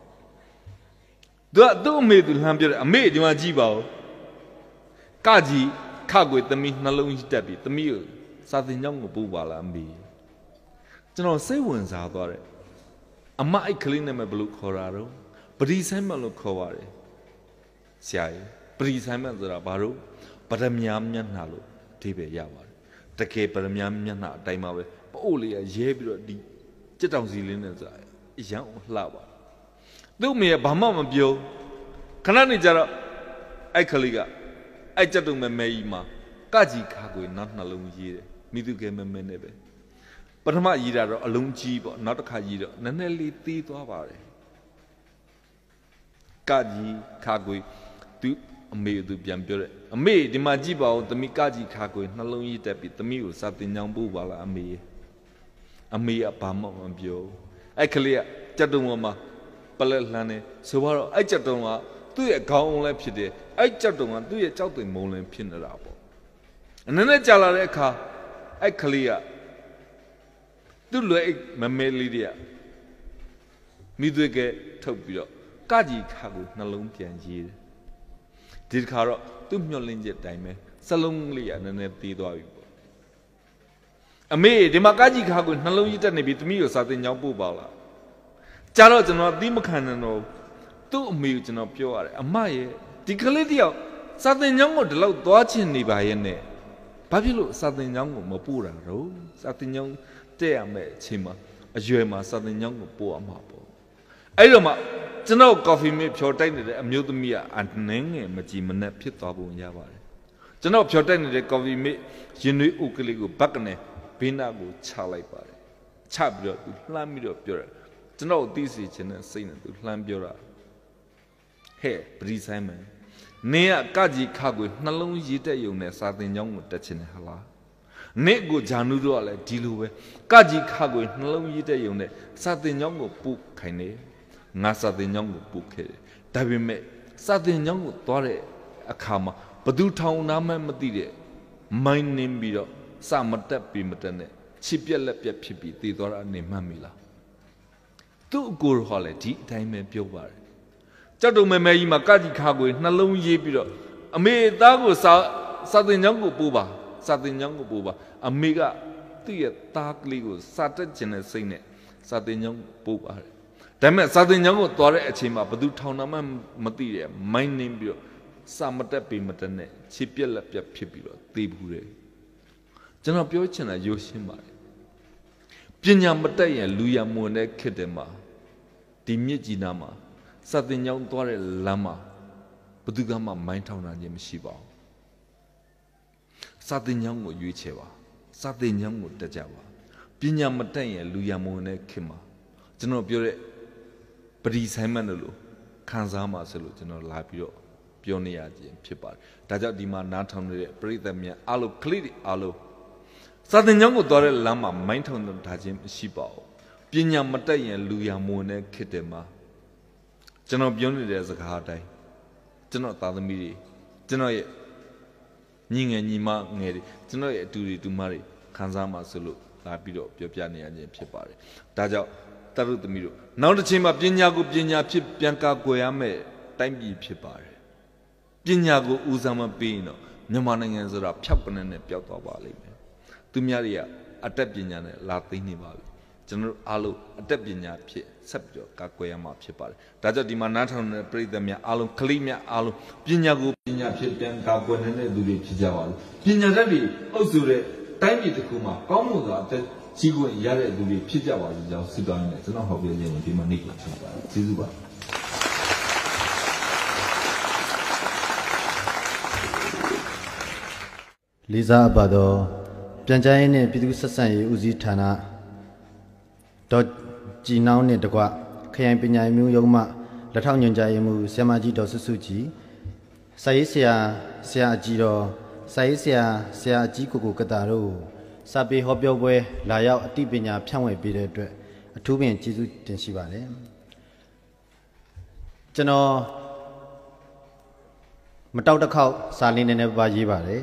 S2: သူကသူ့အမေသူလှမ်းပြတယ်အမေဒီမှာကြည့်ပါဦးကကြီးခကွေသမီးနှလုံးကြီးတက်ပြီးသမီးကိုစာသင်ကျောင်းကိုပို့ပါလားအမေကျွန်တော်စိတ်ဝင်စားသွားတယ်အမအိတ်ကလေးနဲ့မဘလို့ခေါ်တာတော့ပရိဆိုင်မလို့ခေါ်ပါတယ်ဆရာကြီးပရိဆိုင်မဆိုတာဘာလို့ပရမညာမျက်နှာလို့အဓိပ္ပာယ်ရပါတယ်တကယ်ပရမညာမျက်နှာအတိုင်းပါပဲပို့လေးကရဲပြီးတော့ဒီကြက်တောင်စီလေးနဲ့ဆိုတာအရန်လှပါသူ့မေဘာမှမပြောခဏနေကြတော့အဲ့ခလေးကအဲ့ကြက်တုံမဲမဲကြီးမှာကကြီးခါကိုနောက်နှလုံးရေးတယ်မိသူကဲမဲမဲနဲ့ပဲပထမရေးတာတော့အလုံးကြီးပေါ့နောက်တစ်ခါရေးတော့နည်းနည်းလေးသေးသွားပါတယ်ကကြီးခါကိုသူအမေသူပြန်ပြောတယ်အမေဒီမှာကြည့်ပါဦးသမီးကကြီးခါကိုနှလုံးရေးတက်ပြီးသမီးကိုစာတင်ကြောင်းပို့ပါလားအမေအမေကဘာမှမပြောအဲ့ကလေးကကြက်တုံမှာပလက်လှမ်းနေဆိုတော့အဲ့ကြက်တုံကသူ့ရဲ့ခေါင်းအောင်လည်းဖြစ်တယ်အဲ့ကြက်တုံကသူ့ရဲ့ကြောက်သိမ်မုံလည်းဖြစ်နေတာပေါ့အနေနဲ့ကြာလာတဲ့အခါအဲ့ကလေးကသူ့လွယ်အိတ်မမဲလေးတွေကမိသွေးကထုတ်ပြီးတော့ကကြီးခါကိုနှလုံးပြန်ရေးတယ်ဒီတစ်ခါတော့သူ့မျောလင်းချက်တိုင်းပဲစလုံးလေးကနည်းနည်းသေးသွားပြီပေါ့အမေဒီမှာကကြီးခါကိုနှလုံးရေးတက်နေပြီသမီးကိုစာသင်ကျောင်းပို့ပါလားကြာတော့ကျွန်တော်အသိမခံနိုင်တော့သူ့အမေကိုကျွန်တော်ပြောရတယ်အမရဲ့ဒီကလေးတယောက်စာသင်ကျောင်းကိုဒီလောက်သွားချင်နေပါရဲ့နဲ့ဘာဖြစ်လို့စာသင်ကျောင်းကိုမပို့တာတော့စာသင်ကျောင်းတဲ့ရမယ်အချိန်မှာအရွယ်မှာစာသင်ကျောင်းကိုပို့ရမှာပေါ့အဲ့တော့မှကျွန်တော် coffee mate ဖြောတိုက်နေတဲ့အမျိုးသမီးကအနှင်းငယ်မကြည်မနဲ့ဖြစ်သွားပုံရပါတယ်ကျွန်တော်ဖြောတိုက်နေတဲ့ coffee mate ရင်နွေးဥကလေးကိုဘက်ကနေဘေးနားကိုချလိုက်ပါတယ်ချပြီးတော့သူလှမ်းပြီးတော့ပြောတယ်ကျွန်တော်သိစီခြင်းနဲ့စိတ်နဲ့သူလှမ်းပြောတာဟဲ့ပရိဆိုင်မန် Nea kaji kagwe nalong yite yone satin yong tachine hala. Ne go januru ale diluwe kaji kagwe nalong yite yone satin yong pu kaine nga satin yong pu kere. Tabi me satin yong tore akama padu thong nama matire main nimbiro sa mata pi matane chipya lepya phipi ti dora ne mamila. Tu gur hole di time pyo bare. Chatu me me ima kaji kagwe nalong ye biro ame ta go sa satin yong ko pu ba satin yong ko pu ba ame ga tu ye ta kli ko sa tat chin ne sai ne satin yong pu ba da me satin yong ko twa de a chain ma badu thong na ma mati de main ning biro sa matat pi matat ne chip pyet lat pyat phit biro te bu deကျွန်တော်ပြောချင်တာရိုးရှင်းပါတယ်ပညာမတတ်ရင်လူရမွန်တဲ့ခေတ်တည်းမှာဒီမြစ်ကြီးနားမှာစတင်ကြောင်းသွားတဲ့လမ်းမှာဘယ်သူကမှမိုင်းထောင်တာခြင်းမရှိပါဘူးစတင်ကြောင်းကိုရွေးချယ်ပါစတင်ကြောင်းကိုတက်ကြပါပညာမတတ်ရင်လူရမွန်တဲ့ခေတ်မှာကျွန်တော်ပြောတဲ့ပရိဆိုင်မန်လို့ခံစားမှာဆိုလို့ကျွန်တော်လာပြီးတော့ပြောနေရခြင်းဖြစ်ပါတယ်ဒါကြောင့်ဒီမှာနားထောင်နေတဲ့ပရိသတ်များအားလုံးကလစ်အားလုံးစာတင်ကြောင်းကိုတော်တဲ့လမ်းမှာမိုင်းထောင်တာခြင်းမရှိပါဘူးပညာမတတ်ရင်လူရမွန်တဲ့ခေတ်တည်းမှာကျွန်တော်ပြောနေတဲ့စကားအတိုင်းကျွန်တော်သားသမီးတွေကျွန်တော်ရဲ့ညီငယ်ညီမငယ်တွေကျွန်တော်ရဲ့အတူတွေတူမတွေခံစားမှာဆိုလို့လာပြီးတော့ပြောပြနေရခြင်းဖြစ်ပါတယ်ဒါကြောင့်တရုတ်သမီးတို့နောက်တစ်ချိန်မှာပညာကိုပညာဖြစ်ပြန်ကာကွယ်ရမယ်တိုင်းပြည်ဖြစ်ပါတယ်ပညာကိုဦးစားမပေးရင်တော့မြန်မာနိုင်ငံဆိုတာဖြောက်ပနဲ့နဲ့ပျောက်သွားပါလိမ့်မယ်သူများတွေကအတက်ပညာနဲ့လာသိနေပါပြီကျွန်တော်အားလုံးအတက်ပညာဖြစ်ဆက်ပြီးတော့ကာကွယ်ရမှာဖြစ်ပါတယ်ဒါကြောင့်ဒီမှာနားထောင်နေတဲ့ပြည်သူများအားလုံးကလေးများအားလုံးပညာကိုပညာဖြစ်ပြန်ကာကွယ်နေတဲ့သူတွေဖြစ်ကြပါလို့ပညာတတ်ပြီးအုပ်စုတဲ့တိုင်းပြည်တစ်ခုမှာကောင်းမွန်စွာအသက်ကြီးခွင့်ရတဲ့သူတွေဖြစ်ကြပါလို့ကြောင်းဆုတောင်းနေကျွန်တော်ဟောပြခြင်းဒီမှာနေ့ကဖြစ်ပါတယ်ကျေးဇူးပါ
S3: လေးစားအပ်ပါတော့ပြန်ကြားရေးနဲ့ပြည်သူ့ဆက်ဆံရေးဦးစီးဌာနဒေါ်ကြည်နှောင်းနဲ့တကွခရိုင်ပညာရေးမှူးရုံးမှလက်ထောက်ညွှန်ကြားရေးမှူးဆရာမကြီးဒေါ်စုစုကြည်စာရေးဆရာဆရာအကြီးတော်စာရေးဆရာဆရာအကြီးကိုကိုကတာတို့စာပေဟောပြောပွဲလာရောက်အသိပညာဖြန့်ဝေပေးတဲ့အတွက်အထူးပင်ကျေးဇူးတင်ရှိပါတယ်ကျွန်တော်မတောက်တစ်ခေါက်စာလေးနည်းနည်းပါရေးပါတယ်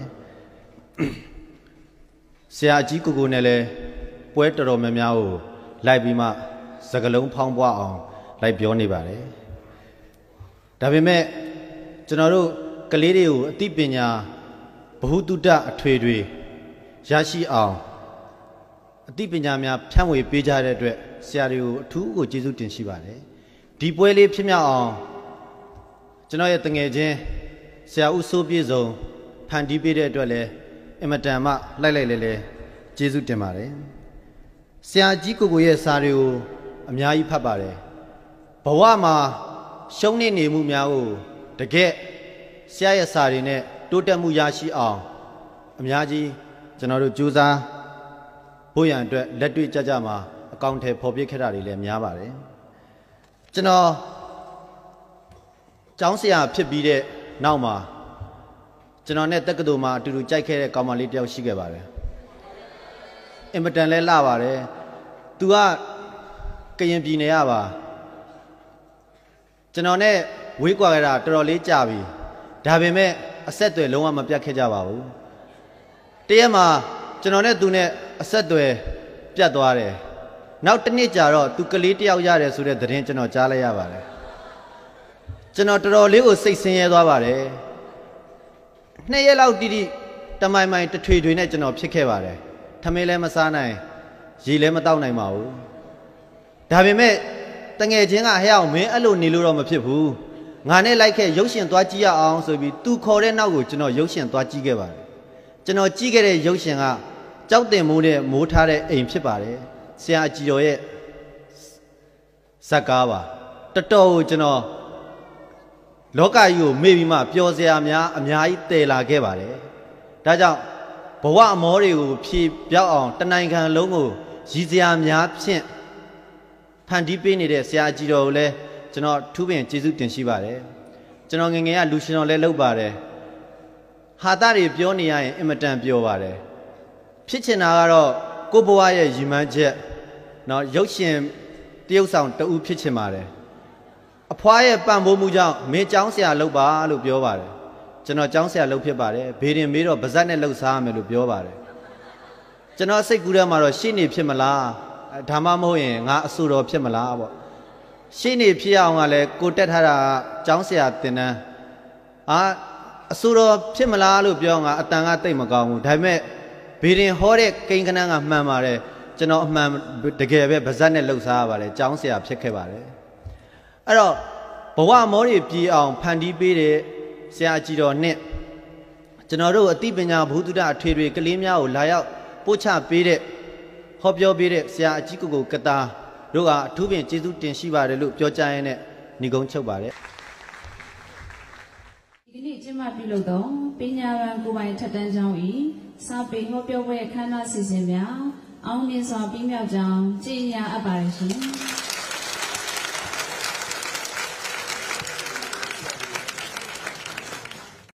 S3: ဆရာအကြီးကိုကိုနဲ့လည်းပွဲတော်တော်များများကိုလိုက်ပြီးမှစကလုံးဖောင်းပွားအောင်လိုက်ပြောနေပါတယ်ဒါပေမဲ့ကျွန်တော်တို့ကလေးတွေကိုအသိပညာဘ ဟုတုတအထွေတွေရရှိအောင်အသိပညာများဖြန့်ဝေပေးကြတဲ့အတွက်ဆရာတွေကိုအထူးကိုကျေးဇူးတင်ရှိပါတယ်ဒီပွဲလေးဖြစ်မြောက်အောင်ကျွန်တော်ရဲ့တငယ်ချင်းဆရာဦးစိုးပြေဆုံးဖန်တီးပေးတဲ့အတွက်လည်းအင်မတန်မှလိုက်လိုက်လဲလဲကျေးဇူးတင်ပါတယ်ဆရာကြီးကိုကိုရဲ့စာတွေကိုအများကြီးဖတ်ပါတယ်ဘဝမှာရှုံးနေနေမှုများကိုတကယ်ဆရာရဲ့စာတွေနဲ့တိုးတက်မှုရရှိအောင်အများကြီးကျွန်တော်တို့ကြိုးစားဖို့ရန်အတွက်လက်တွေ့ကြကြမှာအကောင့်ထဲပေါ်ပြခဲ့တာတွေလည်းများပါတယ်ကျွန်တော်ကျောင်းဆရာဖြစ်ပြီးတဲ့နောက်မှာကျွန်တော်နဲ့တက္ကသိုလ်မှာအတူတူကြိုက်ခဲ့တဲ့ကောင်မလေးတယောက်ရှိခဲ့ပါတယ်အင်မတန်လဲလှပါတယ်သူကကရင်ပြည်နယ်ရပါကျွန်တော်နဲ့ဝေးကွာခဲ့တာတော်တော်လေးကြာပြီဒါပေမဲ့အဆက်အသွယ်လုံးဝမပြတ်ခဲ့ကြပါဘူးတရက်မှာကျွန်တော်နဲ့သူနဲ့အဆက်အသွယ်ပြတ်သွားတယ်နောက်တစ်နှစ်ကြာတော့သူကလေးတယောက်ရတယ်ဆိုတဲ့သတင်းကျွန်တော်ကြားလိုက်ရပါတယ်ကျွန်တော်တော်တော်လေးကိုစိတ်ဆင်းရဲသွားပါတယ်နှစ်ရက်လောက်တိတိတမိုင်မိုင်တထွေထွေနဲ့ကျွန်တော်ဖြစ်ခဲ့ပါတယ်ထမင်းလည်းမစားနိုင်ရေလည်းမတောက်နိုင်ပါဘူးဒါပေမဲ့တငယ်ချင်းကဟဲ့အောင်မင်းအဲ့လိုနေလို့တော့မဖြစ်ဘူးငါနဲ့လိုက်ခဲ့ရုပ်ရှင်သွားကြည့်ရအောင်ဆိုပြီးသူခေါ်တဲ့နောက်ကိုကျွန်တော်ရုပ်ရှင်သွားကြည့်ခဲ့ပါတယ်ကျွန်တော်ကြည့်ခဲ့တဲ့ရုပ်ရှင်ကကြောက်တင်မိုးနဲ့မိုးထားတဲ့အိမ်ဖြစ်ပါတယ်ဆရာအကြီးတော်ရဲ့ဇက်ကားပါတော်တော်ကိုကျွန်တော်လောကကြီးကိုမေ့ပြီးမှပျော်စရာများအများကြီးတည်လာခဲ့ပါတယ်ဒါကြောင့်ဘဝအမောတွေကိုဖြေပြောက်အောင်တနိုင်ငံလုံးကိုရည်စရာများဖြင့်ဖန်တီးပေးနေတဲ့ဆရာကြီးတော်ကိုလည်းကျွန်တော်ထူးပင်ကျေးဇူးတင်ရှိပါတယ်ကျွန်တော်ငငယ်ကလူရှင်တော်လည်းလုပ်ပါတယ်ဟာတာတွေပြောနေရရင်အင်မတန်ပြောပါတယ်ဖြစ်ချင်တာကတော့ကိုဘွားရဲ့ရည်မှန်းချက်နော်ရုပ်ရှင်တရုပ်ဆောင်တဦးဖြစ်ချင်ပါတယ်အဖွားရဲ့ပံ့ပိုးမှုကြောင့်မင်းကျောင်းဆရာလုပ်ပါလို့ပြောပါတယ်ကျွန်တော်ကျောင်းဆရာလုပ်ဖြစ်ပါတယ်ဘေးရင်မေးတော့ဗဇက်နဲ့လှုပ်စားရမယ်လို့ပြောပါတယ်ကျွန်တော်စိတ်ကူးထဲမှာတော့ရှေ့နေဖြစ်မလားဒါမှမဟုတ်ရင်ငါအဆူတော်ဖြစ်မလားပေါ့ရှေ့နေဖြစ်အောင်ကလည်းကိုတက်ထားတာကျောင်းဆရာတင်တန်းအာအဆူတော်ဖြစ်မလားလို့ပြောငါအတန်ကတိတ်မကောင်းဘူးဒါပေမဲ့ဘေးရင်ဟောတဲ့ကိန်းကနန်းကမှန်ပါတယ်ကျွန်တော်အမှန်တကယ်ပဲဗဇက်နဲ့လှုပ်စားရပါတယ်ကျောင်းဆရာဖြစ်ခဲ့ပါတယ်အဲ့တော့ဘဝမောတွေပြေအောင်ဖန်တီးပေးတဲ့ဆရာကြီးတော်နဲ့ကျွန်တော်တို့အသိပညာဘုဒ္ဓအထွေတွေကလေးများကိုလာရောက်ပို့ချပေးတဲ့ဟောပြောပေးတဲ့ဆရာအကြီးကိုကိုကတာတို့ကအထူးပင်ကျေးဇူးတင်ရှိပါတယ်လို့ပြောကြရင်းနဲ့ညီကုန်းချုပ်ပါတယ်
S1: ဒီနေ့ကျမပြုလုပ်တော့ပညာရန်ကိုပိုင်ထက်တန်းကျောင်းဤစာပေဟောပြောပွဲခမ်းနားစီစဉ်များအောင်မြင်စွာပြီးမြောက်ကြောင်းကြေညာအပ်ပါတယ်ရှင်